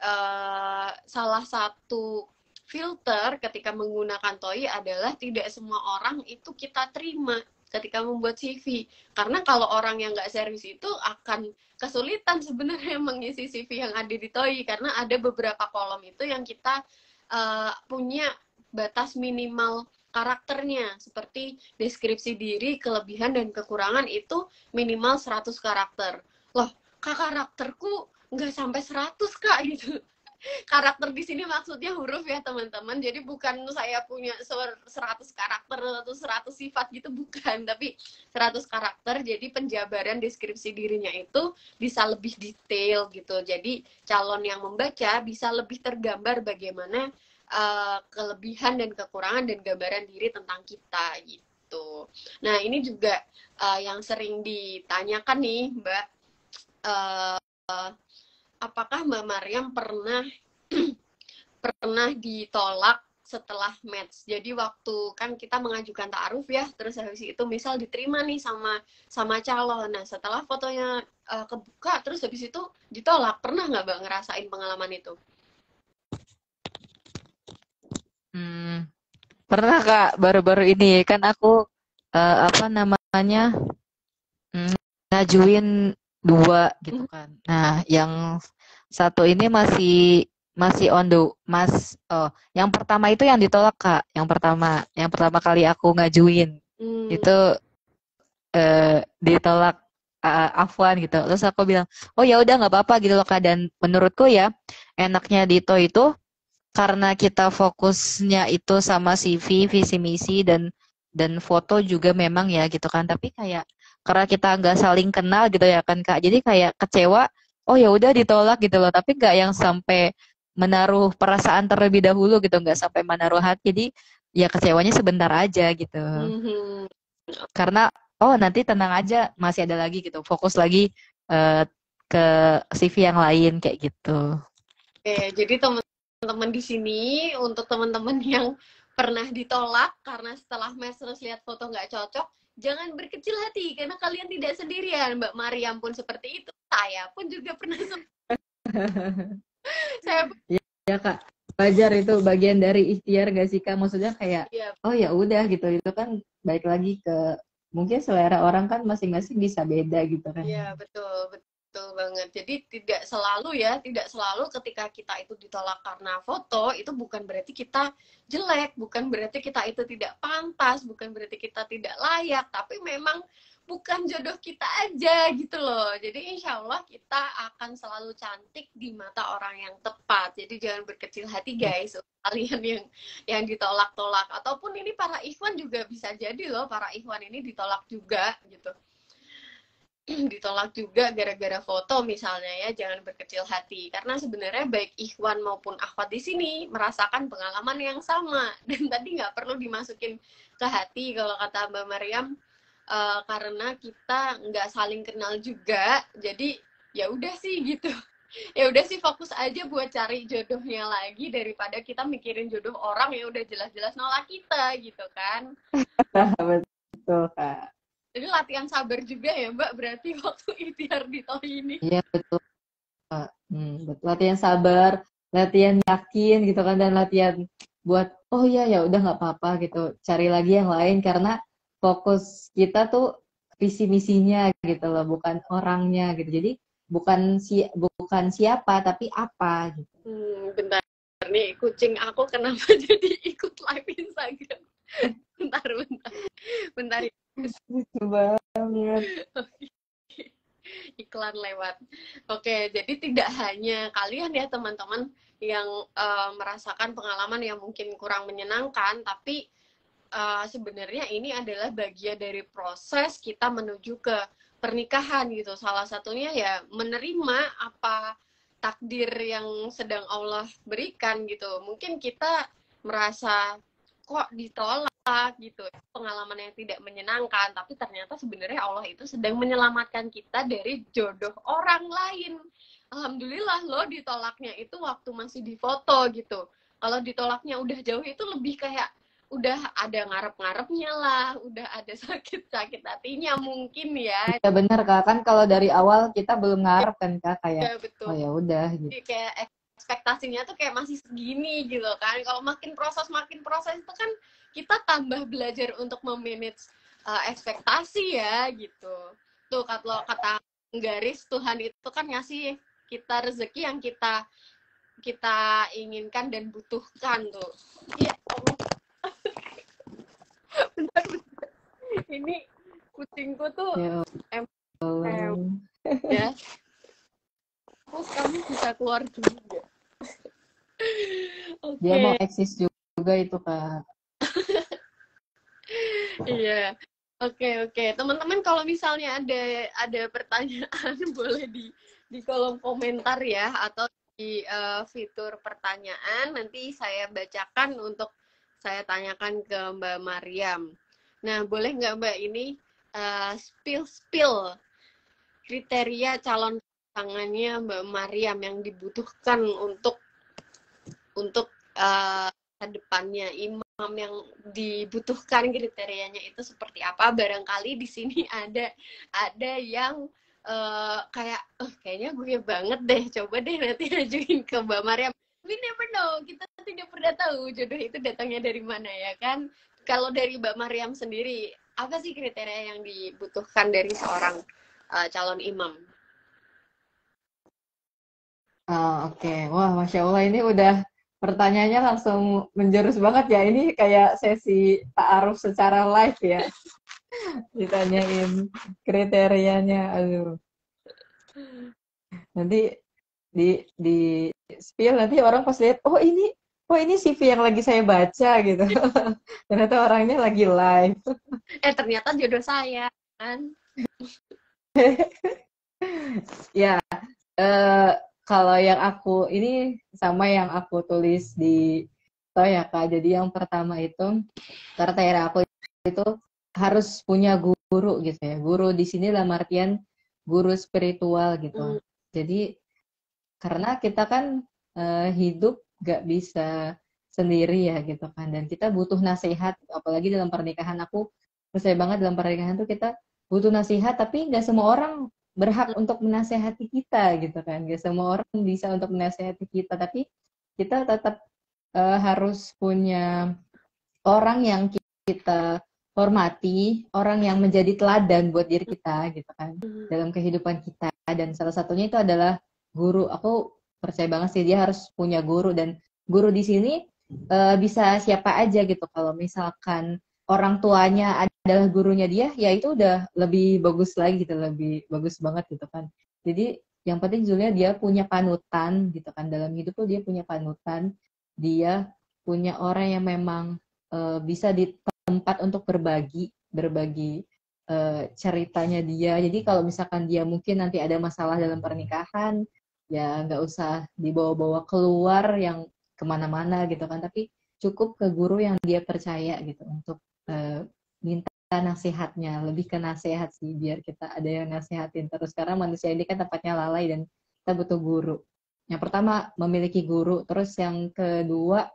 uh, salah satu filter ketika menggunakan Toy adalah tidak semua orang itu kita terima ketika membuat C V. Karena kalau orang yang nggak serius itu akan kesulitan sebenarnya mengisi C V yang ada di Toy, karena ada beberapa kolom itu yang kita uh, punya batas minimal karakternya, seperti deskripsi diri, kelebihan dan kekurangan itu minimal seratus karakter. Loh, kak karakterku nggak sampai seratus kak gitu. Karakter di sini maksudnya huruf ya teman-teman, jadi bukan saya punya seratus karakter atau seratus sifat gitu, bukan, tapi seratus karakter. Jadi penjabaran deskripsi dirinya itu bisa lebih detail gitu, jadi calon yang membaca bisa lebih tergambar bagaimana uh, kelebihan dan kekurangan dan gambaran diri tentang kita gitu. Nah ini juga uh, yang sering ditanyakan nih Mbak, uh, apakah Mbak Mariam pernah pernah ditolak setelah match? Jadi waktu kan kita mengajukan ta'aruf ya, terus habis itu misal diterima nih sama sama calon. Nah setelah fotonya uh, kebuka, terus habis itu ditolak. Pernah nggak Mbak ngerasain pengalaman itu? Hmm, pernah Kak baru-baru ini kan aku eh, apa namanya mm, ngajuin dua gitu kan. Nah, yang satu ini masih masih on the mas oh, yang pertama itu yang ditolak Kak. Yang pertama, yang pertama kali aku ngajuin Hmm. itu eh, ditolak uh, Afwan gitu. Terus aku bilang, "Oh ya udah nggak apa-apa gitu loh Kak." Dan menurutku ya enaknya Dito itu karena kita fokusnya itu sama C V, visi misi dan dan foto juga memang ya gitu kan. Tapi kayak karena kita nggak saling kenal gitu ya kan Kak. Jadi kayak kecewa, oh ya udah ditolak gitu loh. Tapi nggak yang sampai menaruh perasaan terlebih dahulu gitu, nggak sampai menaruh hati. Jadi ya kecewanya sebentar aja gitu. Hmm. Karena oh nanti tenang aja, masih ada lagi gitu, fokus lagi uh, ke C V yang lain kayak gitu. Oke, jadi teman-teman di sini untuk teman-teman yang pernah ditolak karena setelah mes terus lihat foto nggak cocok, jangan berkecil hati karena kalian tidak sendirian. Mbak Mariam pun seperti itu, saya pun juga pernah. Saya pun... ya, ya kak, wajar itu bagian dari ikhtiar gak sih kak? Maksudnya kayak ya. Oh ya udah gitu, itu kan balik lagi ke mungkin selera orang kan masing-masing bisa beda gitu kan. Iya betul betul. Betul banget. Jadi tidak selalu ya, tidak selalu ketika kita itu ditolak karena foto, itu bukan berarti kita jelek, bukan berarti kita itu tidak pantas, bukan berarti kita tidak layak, tapi memang bukan jodoh kita aja gitu loh. Jadi insya Allah kita akan selalu cantik di mata orang yang tepat. Jadi jangan berkecil hati guys, kalian yang yang ditolak-tolak. Ataupun ini para ikhwan juga bisa jadi loh, para ikhwan ini ditolak juga gitu. Ditolak juga gara-gara foto misalnya ya, jangan berkecil hati karena sebenarnya baik ikhwan maupun akhwat di sini merasakan pengalaman yang sama dan tadi nggak perlu dimasukin ke hati kalau kata Mbak Mariam, uh, karena kita nggak saling kenal juga, jadi ya udah sih gitu, ya udah sih fokus aja buat cari jodohnya lagi daripada kita mikirin jodoh orang yang udah jelas-jelas nolak kita gitu kan. Betul kak. Jadi latihan sabar juga ya Mbak, berarti waktu ikhtiar di tahun ini. Iya betul. Hmm, betul. Latihan sabar, latihan yakin gitu kan, dan latihan buat oh iya ya udah nggak apa-apa gitu. Cari lagi yang lain karena fokus kita tuh visi misinya gitu loh, bukan orangnya gitu. Jadi bukan si bukan siapa tapi apa gitu. Hmm, bentar nih, kucing aku kenapa jadi ikut live Instagram? Bentar, bentar. Bentar. Lucu banget. Iklan lewat. Oke, jadi tidak hanya kalian ya teman-teman yang uh, merasakan pengalaman yang mungkin kurang menyenangkan, tapi uh, sebenarnya ini adalah bagian dari proses kita menuju ke pernikahan gitu. Salah satunya ya menerima apa takdir yang sedang Allah berikan gitu. Mungkin kita merasa kok ditolak gitu, pengalaman yang tidak menyenangkan, tapi ternyata sebenarnya Allah itu sedang menyelamatkan kita dari jodoh orang lain. Alhamdulillah loh ditolaknya itu waktu masih di foto gitu. Kalau ditolaknya udah jauh itu lebih kayak udah ada ngarep-ngarepnya lah, udah ada sakit-sakit hatinya mungkin ya. Ya benar kak, kan kalau dari awal kita belum ngarep kan kak, kayak ya, betul. Oh ya udah gitu. Jadi kayak ekspektasinya tuh kayak masih segini gitu kan. Kalau makin proses makin proses itu kan kita tambah belajar untuk memanage uh, ekspektasi ya gitu. Tuh kalau kata garis, Tuhan itu kan ngasih kita rezeki yang kita kita inginkan dan butuhkan tuh. Iya. Bentar, bentar. Ini kucingku tuh ya. em em ya. Oh, kamu bisa keluar juga. Okay. Dia mau eksis juga itu kak. Iya, oke oke. Teman-teman kalau misalnya ada ada pertanyaan boleh di di kolom komentar ya, atau di uh, fitur pertanyaan nanti saya bacakan untuk saya tanyakan ke Mbak Mariam. Nah boleh nggak Mbak ini uh, spill spill kriteria calon pasangannya Mbak Mariam yang dibutuhkan untuk untuk uh, kedepannya, imam yang dibutuhkan kriterianya itu seperti apa? Barangkali di sini ada ada yang uh, kayak oh, kayaknya gue banget deh, coba deh nanti ajuin ke Mbak Mariam. We never know, kita tidak pernah tahu jodoh itu datangnya dari mana ya kan. Kalau dari Mbak Mariam sendiri, apa sih kriteria yang dibutuhkan dari seorang uh, calon imam? Oh, oke, okay. Wah, Masya Allah ini udah pertanyaannya langsung menjurus banget ya. Ini kayak sesi ta'aruf secara live ya. Ditanyain kriterianya. Aduh. Nanti di di spill nanti orang pas lihat, oh ini oh ini C V yang lagi saya baca gitu. Ternyata orangnya lagi live. Eh ternyata jodoh saya kan. Ya. Uh, Kalau yang aku, ini sama yang aku tulis di toh ya Kak. Jadi yang pertama itu, kriteria aku itu harus punya guru guru gitu ya. Guru di sini dalam artian guru spiritual gitu. Hmm. Jadi karena kita kan uh, hidup gak bisa sendiri ya gitu kan, dan kita butuh nasihat, apalagi dalam pernikahan. Aku percaya banget dalam pernikahan tuh kita butuh nasihat, tapi nggak semua orang berhak untuk menasehati kita gitu kan, nggak semua orang bisa untuk menasehati kita, tapi kita tetap uh, harus punya orang yang kita hormati, orang yang menjadi teladan buat diri kita gitu kan dalam kehidupan kita. Dan salah satunya itu adalah guru. Aku percaya banget sih dia harus punya guru, dan guru di sini uh, bisa siapa aja gitu. Kalau misalkan orang tuanya adalah gurunya dia, ya itu udah lebih bagus lagi gitu, lebih bagus banget gitu kan. Jadi yang penting Julia dia punya panutan gitu kan, dalam hidup tuh dia punya panutan, dia punya orang yang memang uh, bisa di tempat untuk berbagi, berbagi uh, ceritanya dia. Jadi kalau misalkan dia mungkin nanti ada masalah dalam pernikahan, ya nggak usah dibawa-bawa keluar yang kemana-mana gitu kan, tapi cukup ke guru yang dia percaya gitu untuk uh, minta nasihatnya, lebih ke nasihat sih, biar kita ada yang nasihatin terus, karena manusia ini kan tempatnya lalai dan kita butuh guru. Yang pertama memiliki guru, terus yang kedua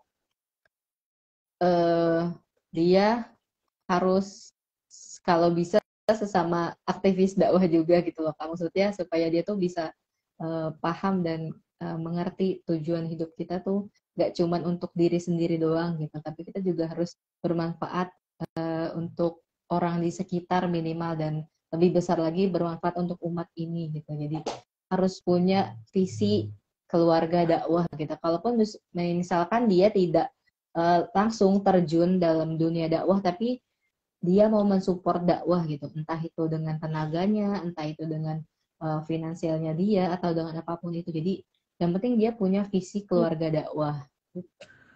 uh, dia harus kalau bisa sesama aktivis dakwah juga gitu loh Kak, maksudnya supaya dia tuh bisa uh, paham dan uh, mengerti tujuan hidup kita tuh gak cuman untuk diri sendiri doang gitu, tapi kita juga harus bermanfaat uh, untuk orang di sekitar minimal, dan lebih besar lagi bermanfaat untuk umat ini gitu. Jadi harus punya visi keluarga dakwah gitu. Kalaupun misalkan dia tidak uh, langsung terjun dalam dunia dakwah, tapi dia mau mensupport dakwah gitu, entah itu dengan tenaganya, entah itu dengan uh, finansialnya dia, atau dengan apapun itu. Jadi yang penting dia punya visi keluarga dakwah. Oke.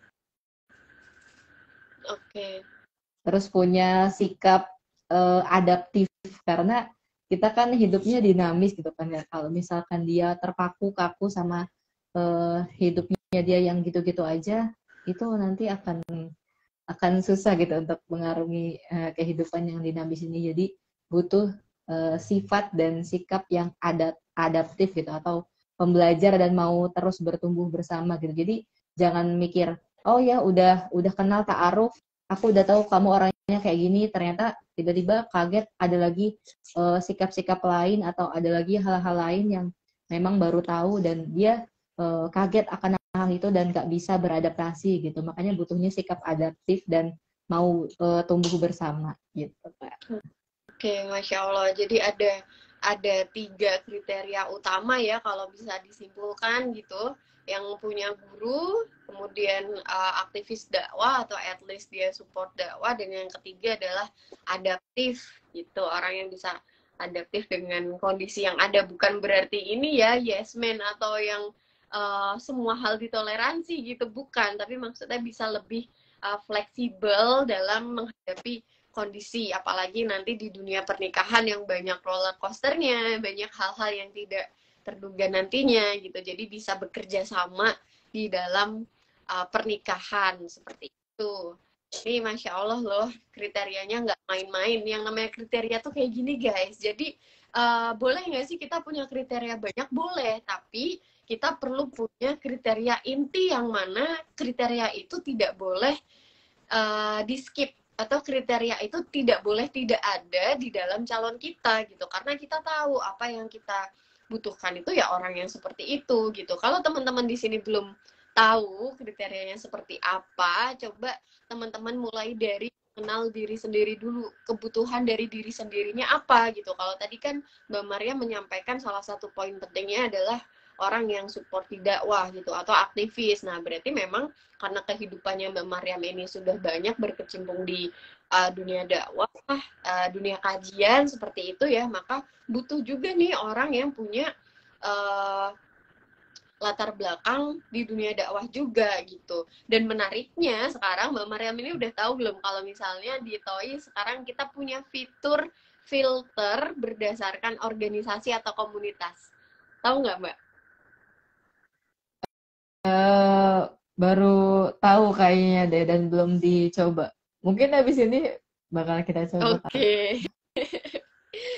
Okay. Terus punya sikap uh, adaptif, karena kita kan hidupnya dinamis gitu kan ya. Kalau misalkan dia terpaku kaku sama uh, hidupnya dia yang gitu-gitu aja, itu nanti akan akan susah gitu untuk mengarungi uh, kehidupan yang dinamis ini. Jadi butuh uh, sifat dan sikap yang adat adaptif gitu, atau pembelajar dan mau terus bertumbuh bersama gitu. Jadi jangan mikir, oh ya udah udah kenal ta'aruf, aku udah tahu kamu orangnya kayak gini, ternyata tiba-tiba kaget ada lagi uh, sikap-sikap lain, atau ada lagi hal-hal lain yang memang baru tahu, dan dia uh, kaget akan hal itu dan gak bisa beradaptasi gitu. Makanya butuhnya sikap adaptif dan mau uh, tumbuh bersama gitu Kak. Oke, Masya Allah. Jadi ada ada tiga kriteria utama ya kalau bisa disimpulkan gitu. Yang punya guru, kemudian uh, aktivis dakwah atau at least dia support dakwah, dan yang ketiga adalah adaptif gitu. Orang yang bisa adaptif dengan kondisi yang ada, bukan berarti ini ya yes man atau yang Uh, semua hal ditoleransi gitu, bukan, tapi maksudnya bisa lebih uh, fleksibel dalam menghadapi kondisi, apalagi nanti di dunia pernikahan yang banyak roller coasternya, banyak hal-hal yang tidak terduga nantinya gitu. Jadi bisa bekerja sama di dalam uh, pernikahan seperti itu. Ini Masya Allah loh, kriterianya nggak main-main. Yang namanya kriteria tuh kayak gini guys. Jadi uh, boleh nggak sih kita punya kriteria banyak? Boleh, tapi kita perlu punya kriteria inti, yang mana kriteria itu tidak boleh uh, di skip, atau kriteria itu tidak boleh tidak ada di dalam calon kita gitu, karena kita tahu apa yang kita butuhkan itu ya orang yang seperti itu gitu. Kalau teman-teman di sini belum tahu kriterianya seperti apa, coba teman-teman mulai dari kenal diri sendiri dulu, kebutuhan dari diri sendirinya apa gitu. Kalau tadi kan Mbak Maria menyampaikan salah satu poin pentingnya adalah orang yang support di dakwah gitu, atau aktivis. Nah, berarti memang karena kehidupannya Mbak Maryam ini sudah banyak berkecimpung di uh, dunia dakwah, uh, dunia kajian seperti itu ya, maka butuh juga nih orang yang punya uh, latar belakang di dunia dakwah juga gitu. Dan menariknya sekarang Mbak Maryam ini udah tahu belum kalau misalnya di T O I sekarang kita punya fitur filter berdasarkan organisasi atau komunitas. Tahu nggak Mbak? Uh, baru tahu kayaknya deh, dan belum dicoba. Mungkin habis ini bakal kita coba. Oke. Okay.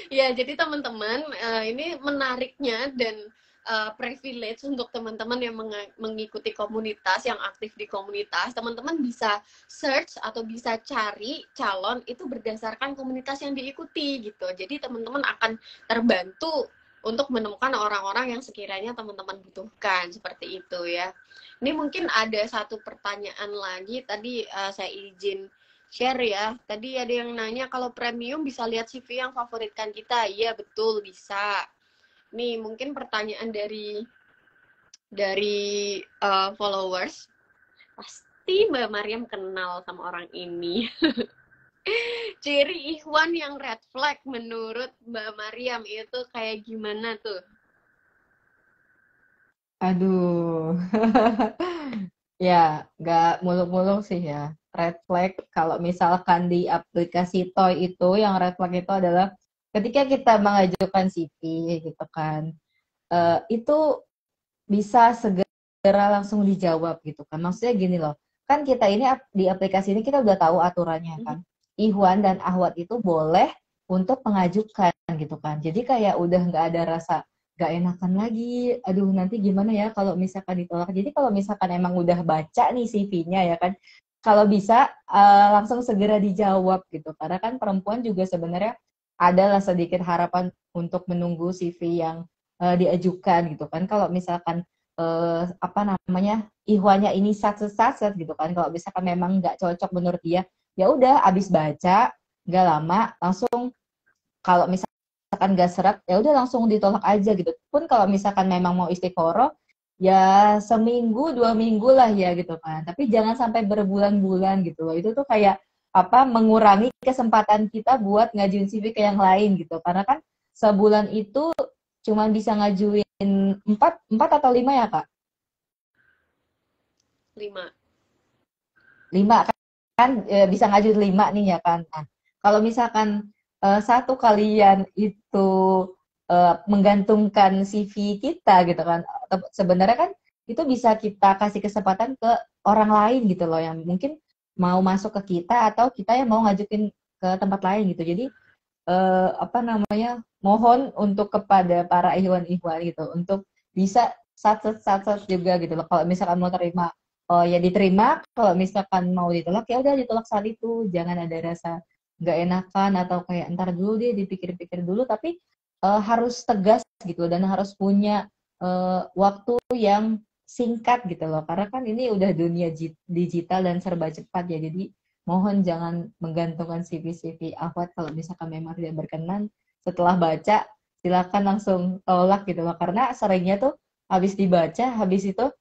Ya, jadi teman-teman, uh, ini menariknya dan uh, privilege untuk teman-teman yang meng- mengikuti komunitas, yang aktif di komunitas, teman-teman bisa search atau bisa cari calon itu berdasarkan komunitas yang diikuti gitu. Jadi teman-teman akan terbantu untuk menemukan orang-orang yang sekiranya teman-teman butuhkan, seperti itu ya. Ini mungkin ada satu pertanyaan lagi, tadi uh, saya izin share ya. Tadi ada yang nanya kalau premium bisa lihat C V yang favoritkan kita. Iya, betul, bisa. Nih, mungkin pertanyaan dari dari uh, followers. Pasti Mbak Mariam kenal sama orang ini. Ciri Ikhwan yang red flag menurut Mbak Mariam itu kayak gimana tuh? Aduh, ya nggak muluk-muluk sih ya. Red flag kalau misalkan di aplikasi Toy itu yang red flag itu adalah ketika kita mengajukan C V gitu kan, eh, itu bisa segera langsung dijawab gitu kan. Maksudnya gini loh, kan kita ini di aplikasi ini kita udah tahu aturannya kan. Ihwan dan Ahwat itu boleh untuk mengajukan gitu kan. Jadi kayak udah nggak ada rasa gak enakan lagi, aduh nanti gimana ya kalau misalkan ditolak. Jadi kalau misalkan emang udah baca nih C V-nya ya kan, kalau bisa uh, langsung segera dijawab gitu. Karena kan perempuan juga sebenarnya adalah sedikit harapan untuk menunggu C V yang uh, diajukan gitu kan. Kalau misalkan uh, apa namanya ihwanya ini satset-satset gitu kan, kalau misalkan memang nggak cocok menurut dia, ya udah abis baca nggak lama langsung, kalau misalkan nggak serak ya udah langsung ditolak aja gitu. Pun kalau misalkan memang mau istiqoroh ya seminggu dua minggu lah ya gitu kan, tapi jangan sampai berbulan-bulan gitu loh. Itu tuh kayak apa, mengurangi kesempatan kita buat ngajuin C V ke yang lain gitu, karena kan sebulan itu cuma bisa ngajuin empat empat atau lima ya kak? Lima. Lima kan, e, bisa ngajuin lima nih ya kan. Nah, kalau misalkan e, satu kalian itu e, menggantungkan C V kita gitu kan, sebenarnya kan itu bisa kita kasih kesempatan ke orang lain gitu loh, yang mungkin mau masuk ke kita atau kita yang mau ngajukin ke tempat lain gitu. Jadi eh, apa namanya, mohon untuk kepada para ihwan-ihwan gitu untuk bisa sat-sat juga gitu loh. Kalau misalkan mau terima, oh ya diterima. Kalau misalkan mau ditolak ya udah ditolak saat itu. Jangan ada rasa nggak enakan atau kayak ntar dulu deh dipikir-pikir dulu. Tapi eh, harus tegas gitu dan harus punya eh, waktu yang singkat gitu loh. Karena kan ini udah dunia digital dan serba cepat ya. Jadi mohon jangan menggantungkan C V-C V Ahwat kalau misalkan memang tidak berkenan. Setelah baca, silakan langsung tolak gitu loh. Karena seringnya tuh habis dibaca, habis itu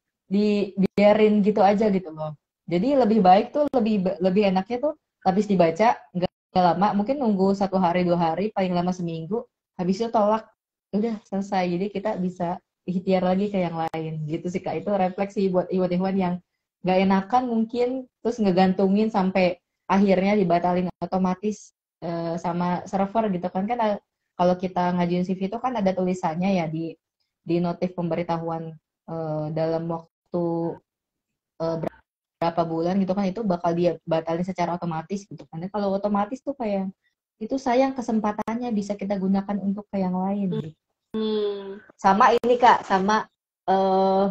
dibiarin gitu aja gitu loh. Jadi lebih baik tuh, lebih lebih enaknya tuh habis dibaca, nggak lama, mungkin nunggu satu hari, dua hari, paling lama seminggu, habis itu tolak. Udah selesai. Jadi kita bisa ikhtiar lagi ke yang lain. Gitu sih Kak. Itu refleksi buat iwan-iwan yang nggak enakan mungkin, terus ngegantungin sampai akhirnya dibatalin otomatis eh, sama server gitu kan. Kan eh, kalau kita ngajuin C V itu kan ada tulisannya ya di di notif pemberitahuan eh, dalam waktu eh, berapa bulan gitu kan, itu bakal dia batalin secara otomatis gitu kan. Kalau otomatis tuh kayak itu sayang kesempatannya bisa kita gunakan untuk ke yang lain gitu. Hmm. Sama ini Kak, sama eh,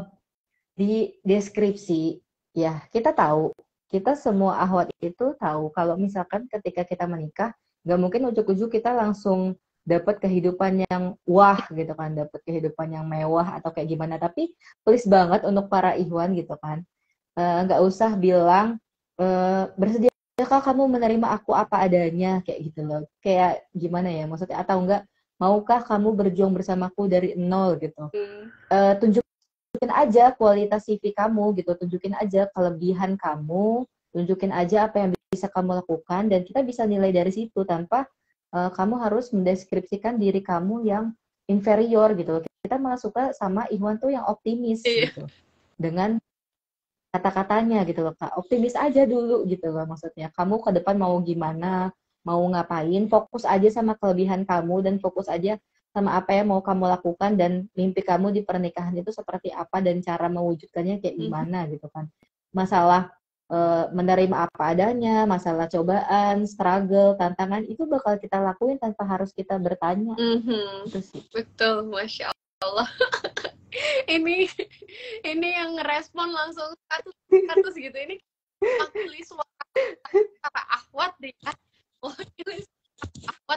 di deskripsi ya, kita tahu, kita semua ahwat itu tahu kalau misalkan ketika kita menikah nggak mungkin ujuk-ujuk kita langsung dapat kehidupan yang wah gitu kan, dapat kehidupan yang mewah atau kayak gimana. Tapi please banget untuk para ihwan gitu kan, nggak uh, usah bilang uh, bersediakah kamu menerima aku apa adanya kayak gitu loh, kayak gimana ya maksudnya, atau enggak maukah kamu berjuang bersamaku dari nol gitu. Hmm. Uh, tunjuk tunjukin aja kualitas C V kamu gitu, tunjukin aja kelebihan kamu, tunjukin aja apa yang bisa kamu lakukan, dan kita bisa nilai dari situ tanpa uh, kamu harus mendeskripsikan diri kamu yang inferior gitu. Kita malah suka sama Ikhwan tuh yang optimis Iya. gitu, dengan kata-katanya gitu loh Kak. Optimis aja dulu gitu loh, maksudnya kamu ke depan mau gimana, mau ngapain, fokus aja sama kelebihan kamu dan fokus aja sama apa yang mau kamu lakukan, dan mimpi kamu di pernikahan itu seperti apa dan cara mewujudkannya kayak gimana gitu kan. Masalah eh, menerima apa adanya, masalah cobaan, struggle, tantangan itu bakal kita lakuin tanpa harus kita bertanya. Mhm. Itu sih. Betul, Masya Allah. Ini ini yang ngerespon langsung katus-katus gitu. Ini wakili suara para akhwat deh ya. Wakili suara akhwat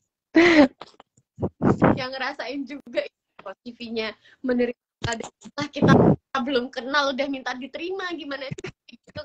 yang ngerasain juga T V-nya menerima adalah kita belum kenal udah minta diterima gimana gitu.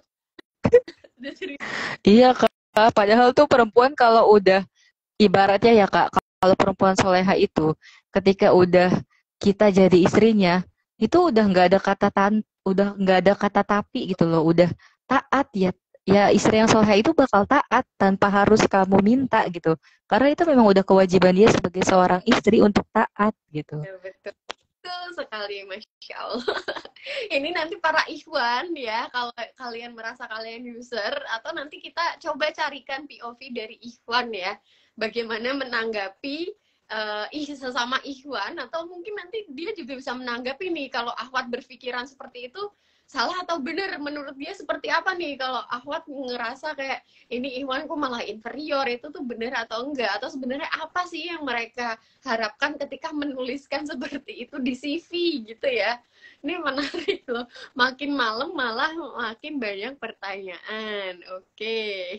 Iya Kak, padahal tuh perempuan kalau udah ibaratnya ya Kak, kalau perempuan soleha itu ketika udah kita jadi istrinya, itu udah nggak ada kata tan, udah nggak ada kata tapi gitu loh, udah taat ya. Ya istri yang soleha itu bakal taat tanpa harus kamu minta gitu. Karena itu memang udah kewajiban dia sebagai seorang istri untuk taat gitu. Ya, betul. Betul sekali, Masya Allah. Ini nanti para ikhwan ya, kalau kalian merasa kalian user, atau nanti kita coba carikan P O V dari ikhwan ya, bagaimana menanggapi uh, ih sesama ikhwan, atau mungkin nanti dia juga bisa menanggapi nih kalau akhwat berpikiran seperti itu salah atau benar, menurut dia seperti apa nih kalau akhwat ngerasa kayak ini ikhwanku malah inferior, itu tuh benar atau enggak, atau sebenarnya apa sih yang mereka harapkan ketika menuliskan seperti itu di C V gitu ya. Ini menarik loh. Makin malam malah makin banyak pertanyaan. Oke.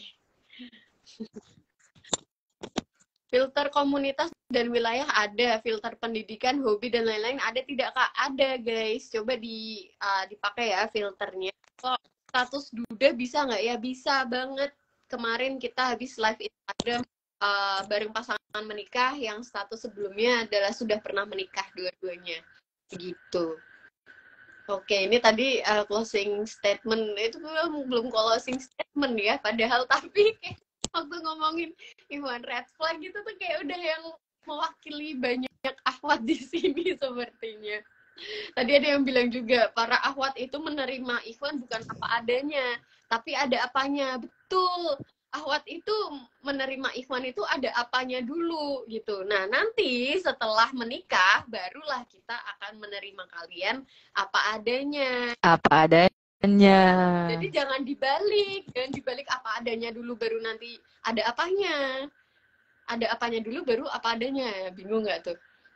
Filter komunitas dan wilayah ada, filter pendidikan, hobi dan lain-lain ada tidak Kak? Ada guys. Coba di uh, dipakai ya filternya. Kok status duda bisa nggak ya? Bisa banget. Kemarin kita habis live Instagram uh, bareng pasangan menikah yang status sebelumnya adalah sudah pernah menikah dua-duanya. Begitu. Oke, ini tadi uh, closing statement itu belum belum closing statement ya, padahal tapi waktu ngomongin Iwan red flag gitu tuh kayak udah yang mewakili banyak akhwat di sini sepertinya. Tadi ada yang bilang juga para akhwat itu menerima Ikhwan bukan apa adanya, tapi ada apanya. Betul. Akhwat itu menerima Ikhwan itu ada apanya dulu gitu. Nah, nanti setelah menikah barulah kita akan menerima kalian apa adanya. Apa adanya. Jadi jangan dibalik, jangan dibalik apa adanya dulu baru nanti ada apanya. Ada apanya dulu baru apa adanya. Bingung nggak tuh?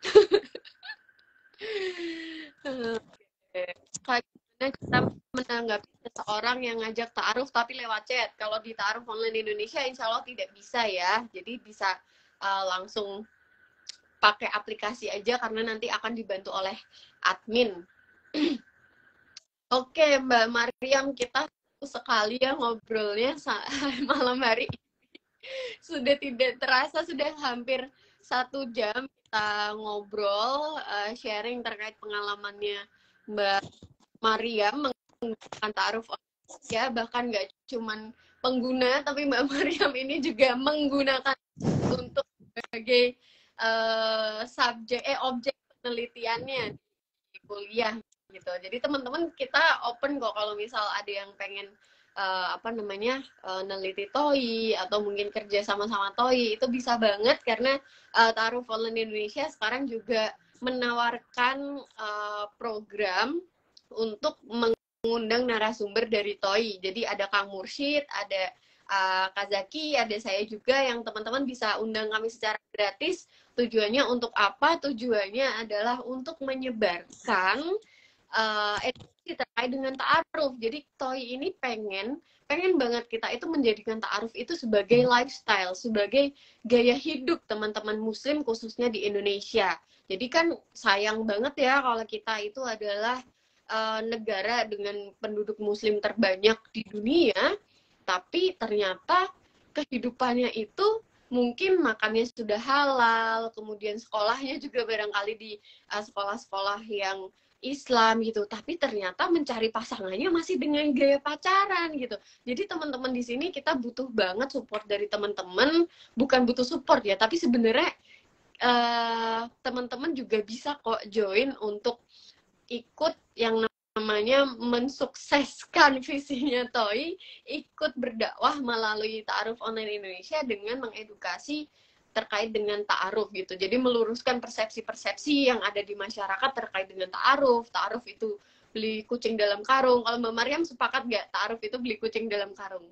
Kayak gimana kita menanggapi seseorang yang ngajak ta'aruf tapi lewat chat? Kalau di ta'aruf online Indonesia insya Allah tidak bisa ya. Jadi bisa uh, langsung pakai aplikasi aja karena nanti akan dibantu oleh admin. Oke Mbak Mariam, kita sekali ya ngobrolnya malam hari ini. Sudah tidak terasa, sudah hampir satu jam kita ngobrol, uh, sharing terkait pengalamannya Mbak Mariam menggunakan ta'aruf ya, bahkan nggak cuman pengguna, tapi Mbak Mariam ini juga menggunakan untuk sebagai uh, subjek, eh objek penelitiannya di kuliah gitu. Jadi teman-teman kita open kok kalau misal ada yang pengen uh, apa namanya uh, neliti T O I atau mungkin kerja sama-sama T O I, itu bisa banget karena uh, Ta'aruf Online Indonesia sekarang juga menawarkan uh, program untuk mengundang narasumber dari T O I. Jadi ada Kang Mursyid, ada uh, Kak Zaki, ada saya juga yang teman-teman bisa undang kami secara gratis. Tujuannya untuk apa? Tujuannya adalah untuk menyebarkan uh, edukasi terkait dengan ta'aruf. Jadi T O I ini pengen pengen banget kita itu menjadikan ta'aruf itu sebagai lifestyle, sebagai gaya hidup teman-teman muslim khususnya di Indonesia. Jadi kan sayang banget ya kalau kita itu adalah uh, negara dengan penduduk muslim terbanyak di dunia, tapi ternyata kehidupannya itu mungkin makannya sudah halal, kemudian sekolahnya juga barangkali di uh, sekolah-sekolah yang Islam gitu, tapi ternyata mencari pasangannya masih dengan gaya pacaran gitu. Jadi teman-teman di sini kita butuh banget support dari teman-teman, bukan butuh support ya, tapi sebenarnya uh, teman-teman juga bisa kok join untuk ikut yang namanya mensukseskan visinya T O I, ikut berdakwah melalui Ta'aruf Online Indonesia dengan mengedukasi terkait dengan ta'aruf gitu. Jadi meluruskan persepsi-persepsi yang ada di masyarakat terkait dengan ta'aruf. Ta'aruf itu beli kucing dalam karung. Kalau Mbak Mariam sepakat nggak ta'aruf itu beli kucing dalam karung?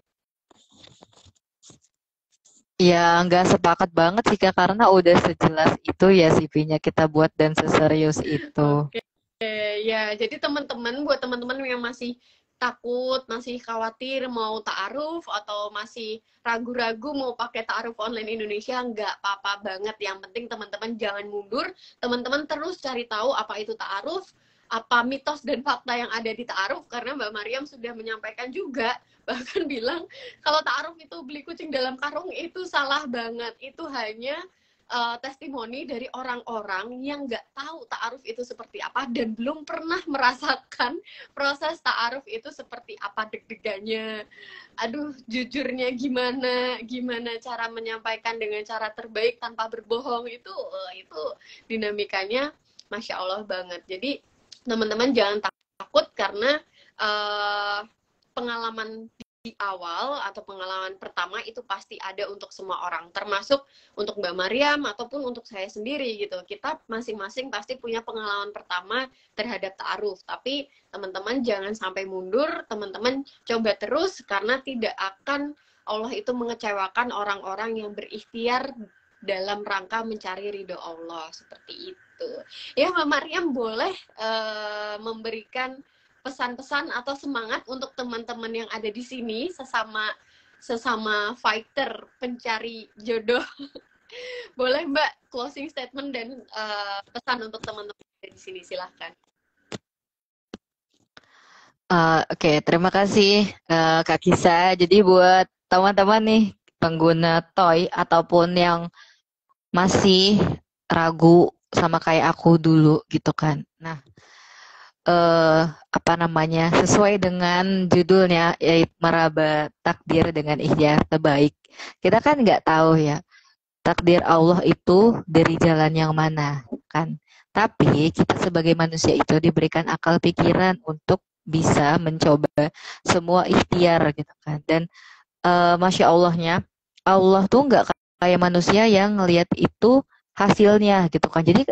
Ya, nggak sepakat banget sih Kak, karena udah sejelas itu ya C V-nya kita buat dan seserius itu. Oke, ya. Jadi teman-teman, buat teman-teman yang masih takut, masih khawatir mau ta'aruf atau masih ragu-ragu mau pakai ta'aruf online Indonesia, nggak apa-apa banget. Yang penting teman-teman jangan mundur, teman-teman terus cari tahu apa itu ta'aruf, apa mitos dan fakta yang ada di ta'aruf, karena Mbak Mariam sudah menyampaikan juga, bahkan bilang kalau ta'aruf itu beli kucing dalam karung itu salah banget. Itu hanya uh, testimoni dari orang-orang yang nggak tahu ta'aruf itu seperti apa dan belum pernah merasakan proses ta'aruf itu seperti apa deg-degannya. Aduh, jujurnya gimana, gimana cara menyampaikan dengan cara terbaik tanpa berbohong itu, uh, itu dinamikanya Masya Allah banget. Jadi teman-teman jangan takut karena uh, pengalaman di awal atau pengalaman pertama itu pasti ada untuk semua orang, termasuk untuk Mbak Mariam ataupun untuk saya sendiri gitu. Kita masing-masing pasti punya pengalaman pertama terhadap ta'aruf, tapi teman-teman jangan sampai mundur, teman-teman coba terus karena tidak akan Allah itu mengecewakan orang-orang yang berikhtiar dalam rangka mencari ridho Allah, seperti itu. Ya Mbak Mariam boleh uh, memberikan pesan-pesan atau semangat untuk teman-teman yang ada di sini, sesama sesama fighter pencari jodoh. Boleh Mbak closing statement dan uh, pesan untuk teman-teman di sini, silahkan. Uh, Oke, okay, terima kasih uh, Kak Kisa. Jadi buat teman-teman nih pengguna toy ataupun yang masih ragu sama kayak aku dulu gitu kan. Nah, uh, apa namanya, sesuai dengan judulnya yaitu meraba takdir dengan ikhtiar terbaik. Kita kan nggak tahu ya takdir Allah itu dari jalan yang mana kan. Tapi kita sebagai manusia itu diberikan akal pikiran untuk bisa mencoba semua ikhtiar gitu kan. Dan uh, Masya Allahnya Allah tuh nggak kayak manusia yang ngelihat itu hasilnya gitu kan. Jadi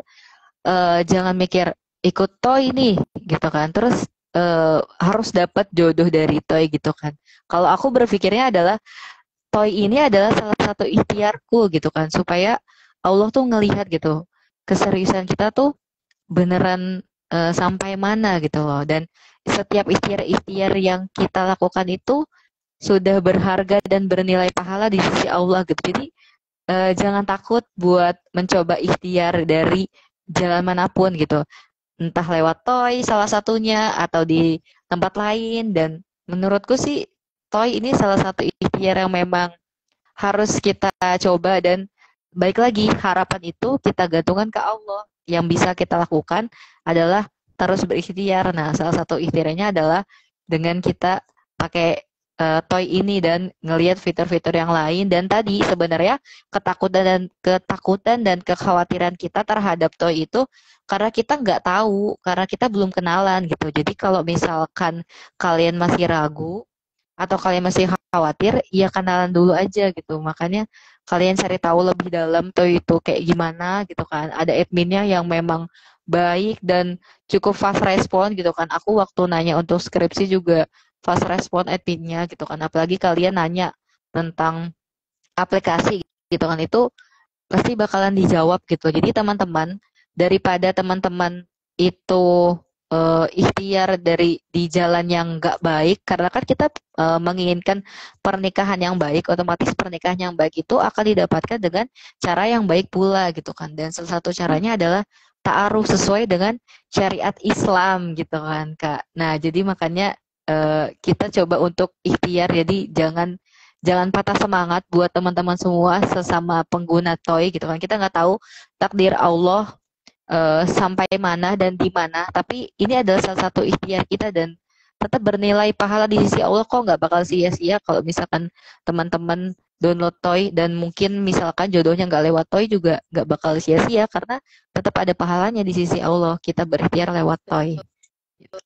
uh, jangan mikir ikut toy nih gitu kan, terus uh, harus dapat jodoh dari toy gitu kan. Kalau aku berpikirnya adalah toy ini adalah salah satu ikhtiarku gitu kan, supaya Allah tuh ngelihat gitu keseriusan kita tuh beneran uh, sampai mana gitu loh. Dan setiap ikhtiar-ikhtiar yang kita lakukan itu sudah berharga dan bernilai pahala di sisi Allah gitu. Jadi uh, jangan takut buat mencoba ikhtiar dari jalan manapun gitu, entah lewat toy salah satunya atau di tempat lain. Dan menurutku sih toy ini salah satu ikhtiar yang memang harus kita coba, dan baik lagi harapan itu kita gantungkan ke Allah. Yang bisa kita lakukan adalah terus berikhtiar. Nah, salah satu ikhtiarnya adalah dengan kita pakai uh, toy ini dan ngelihat fitur-fitur yang lain. Dan tadi sebenarnya ketakutan dan ketakutan dan kekhawatiran kita terhadap toy itu karena kita nggak tahu, karena kita belum kenalan gitu. Jadi kalau misalkan kalian masih ragu atau kalian masih khawatir, ya kenalan dulu aja gitu. Makanya kalian cari tahu lebih dalam toy itu kayak gimana gitu kan. Ada adminnya yang memang baik dan cukup fast respon gitu kan. Aku waktu nanya untuk skripsi juga fast respon adminnya gitu kan. Apalagi kalian nanya tentang aplikasi gitu kan, itu pasti bakalan dijawab gitu. Jadi teman-teman, daripada teman-teman itu uh, ikhtiar dari di jalan yang nggak baik, karena kan kita uh, menginginkan pernikahan yang baik, otomatis pernikahan yang baik itu akan didapatkan dengan cara yang baik pula gitu kan. Dan salah satu caranya adalah ta'aruf sesuai dengan syariat Islam gitu kan Kak. Nah jadi makanya uh, kita coba untuk ikhtiar, jadi jangan jangan patah semangat buat teman-teman semua sesama pengguna toy gitu kan. Kita nggak tahu takdir Allah uh, sampai mana dan di mana, tapi ini adalah salah satu ikhtiar kita dan tetap bernilai pahala di sisi Allah. Kok nggak bakal sia-sia kalau misalkan teman-teman download toy dan mungkin misalkan jodohnya nggak lewat toy juga nggak bakal sia-sia, karena tetap ada pahalanya di sisi Allah kita berikhtiar lewat toy gitu.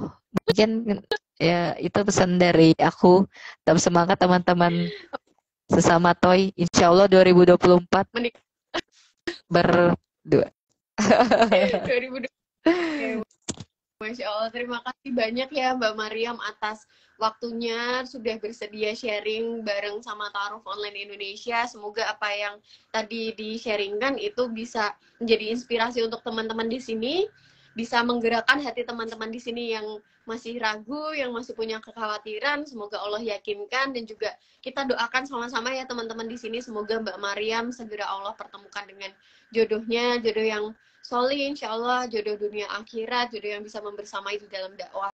Mungkin ya itu pesan dari aku. Tetap semangat teman-teman sesama toy. Insya Allah dua ribu dua puluh empat Menik berdua. dua ribu dua puluh Masya Allah, terima kasih banyak ya Mbak Mariam atas waktunya, sudah bersedia sharing bareng sama Ta'aruf Online Indonesia. Semoga apa yang tadi di-sharingkan itu bisa menjadi inspirasi untuk teman-teman di sini, bisa menggerakkan hati teman-teman di sini yang masih ragu, yang masih punya kekhawatiran. Semoga Allah yakinkan, dan juga kita doakan sama-sama ya teman-teman di sini. Semoga Mbak Mariam segera Allah pertemukan dengan jodohnya, jodoh yang solih insya Allah, jodoh dunia akhirat, jodoh yang bisa membersamai di dalam dakwah.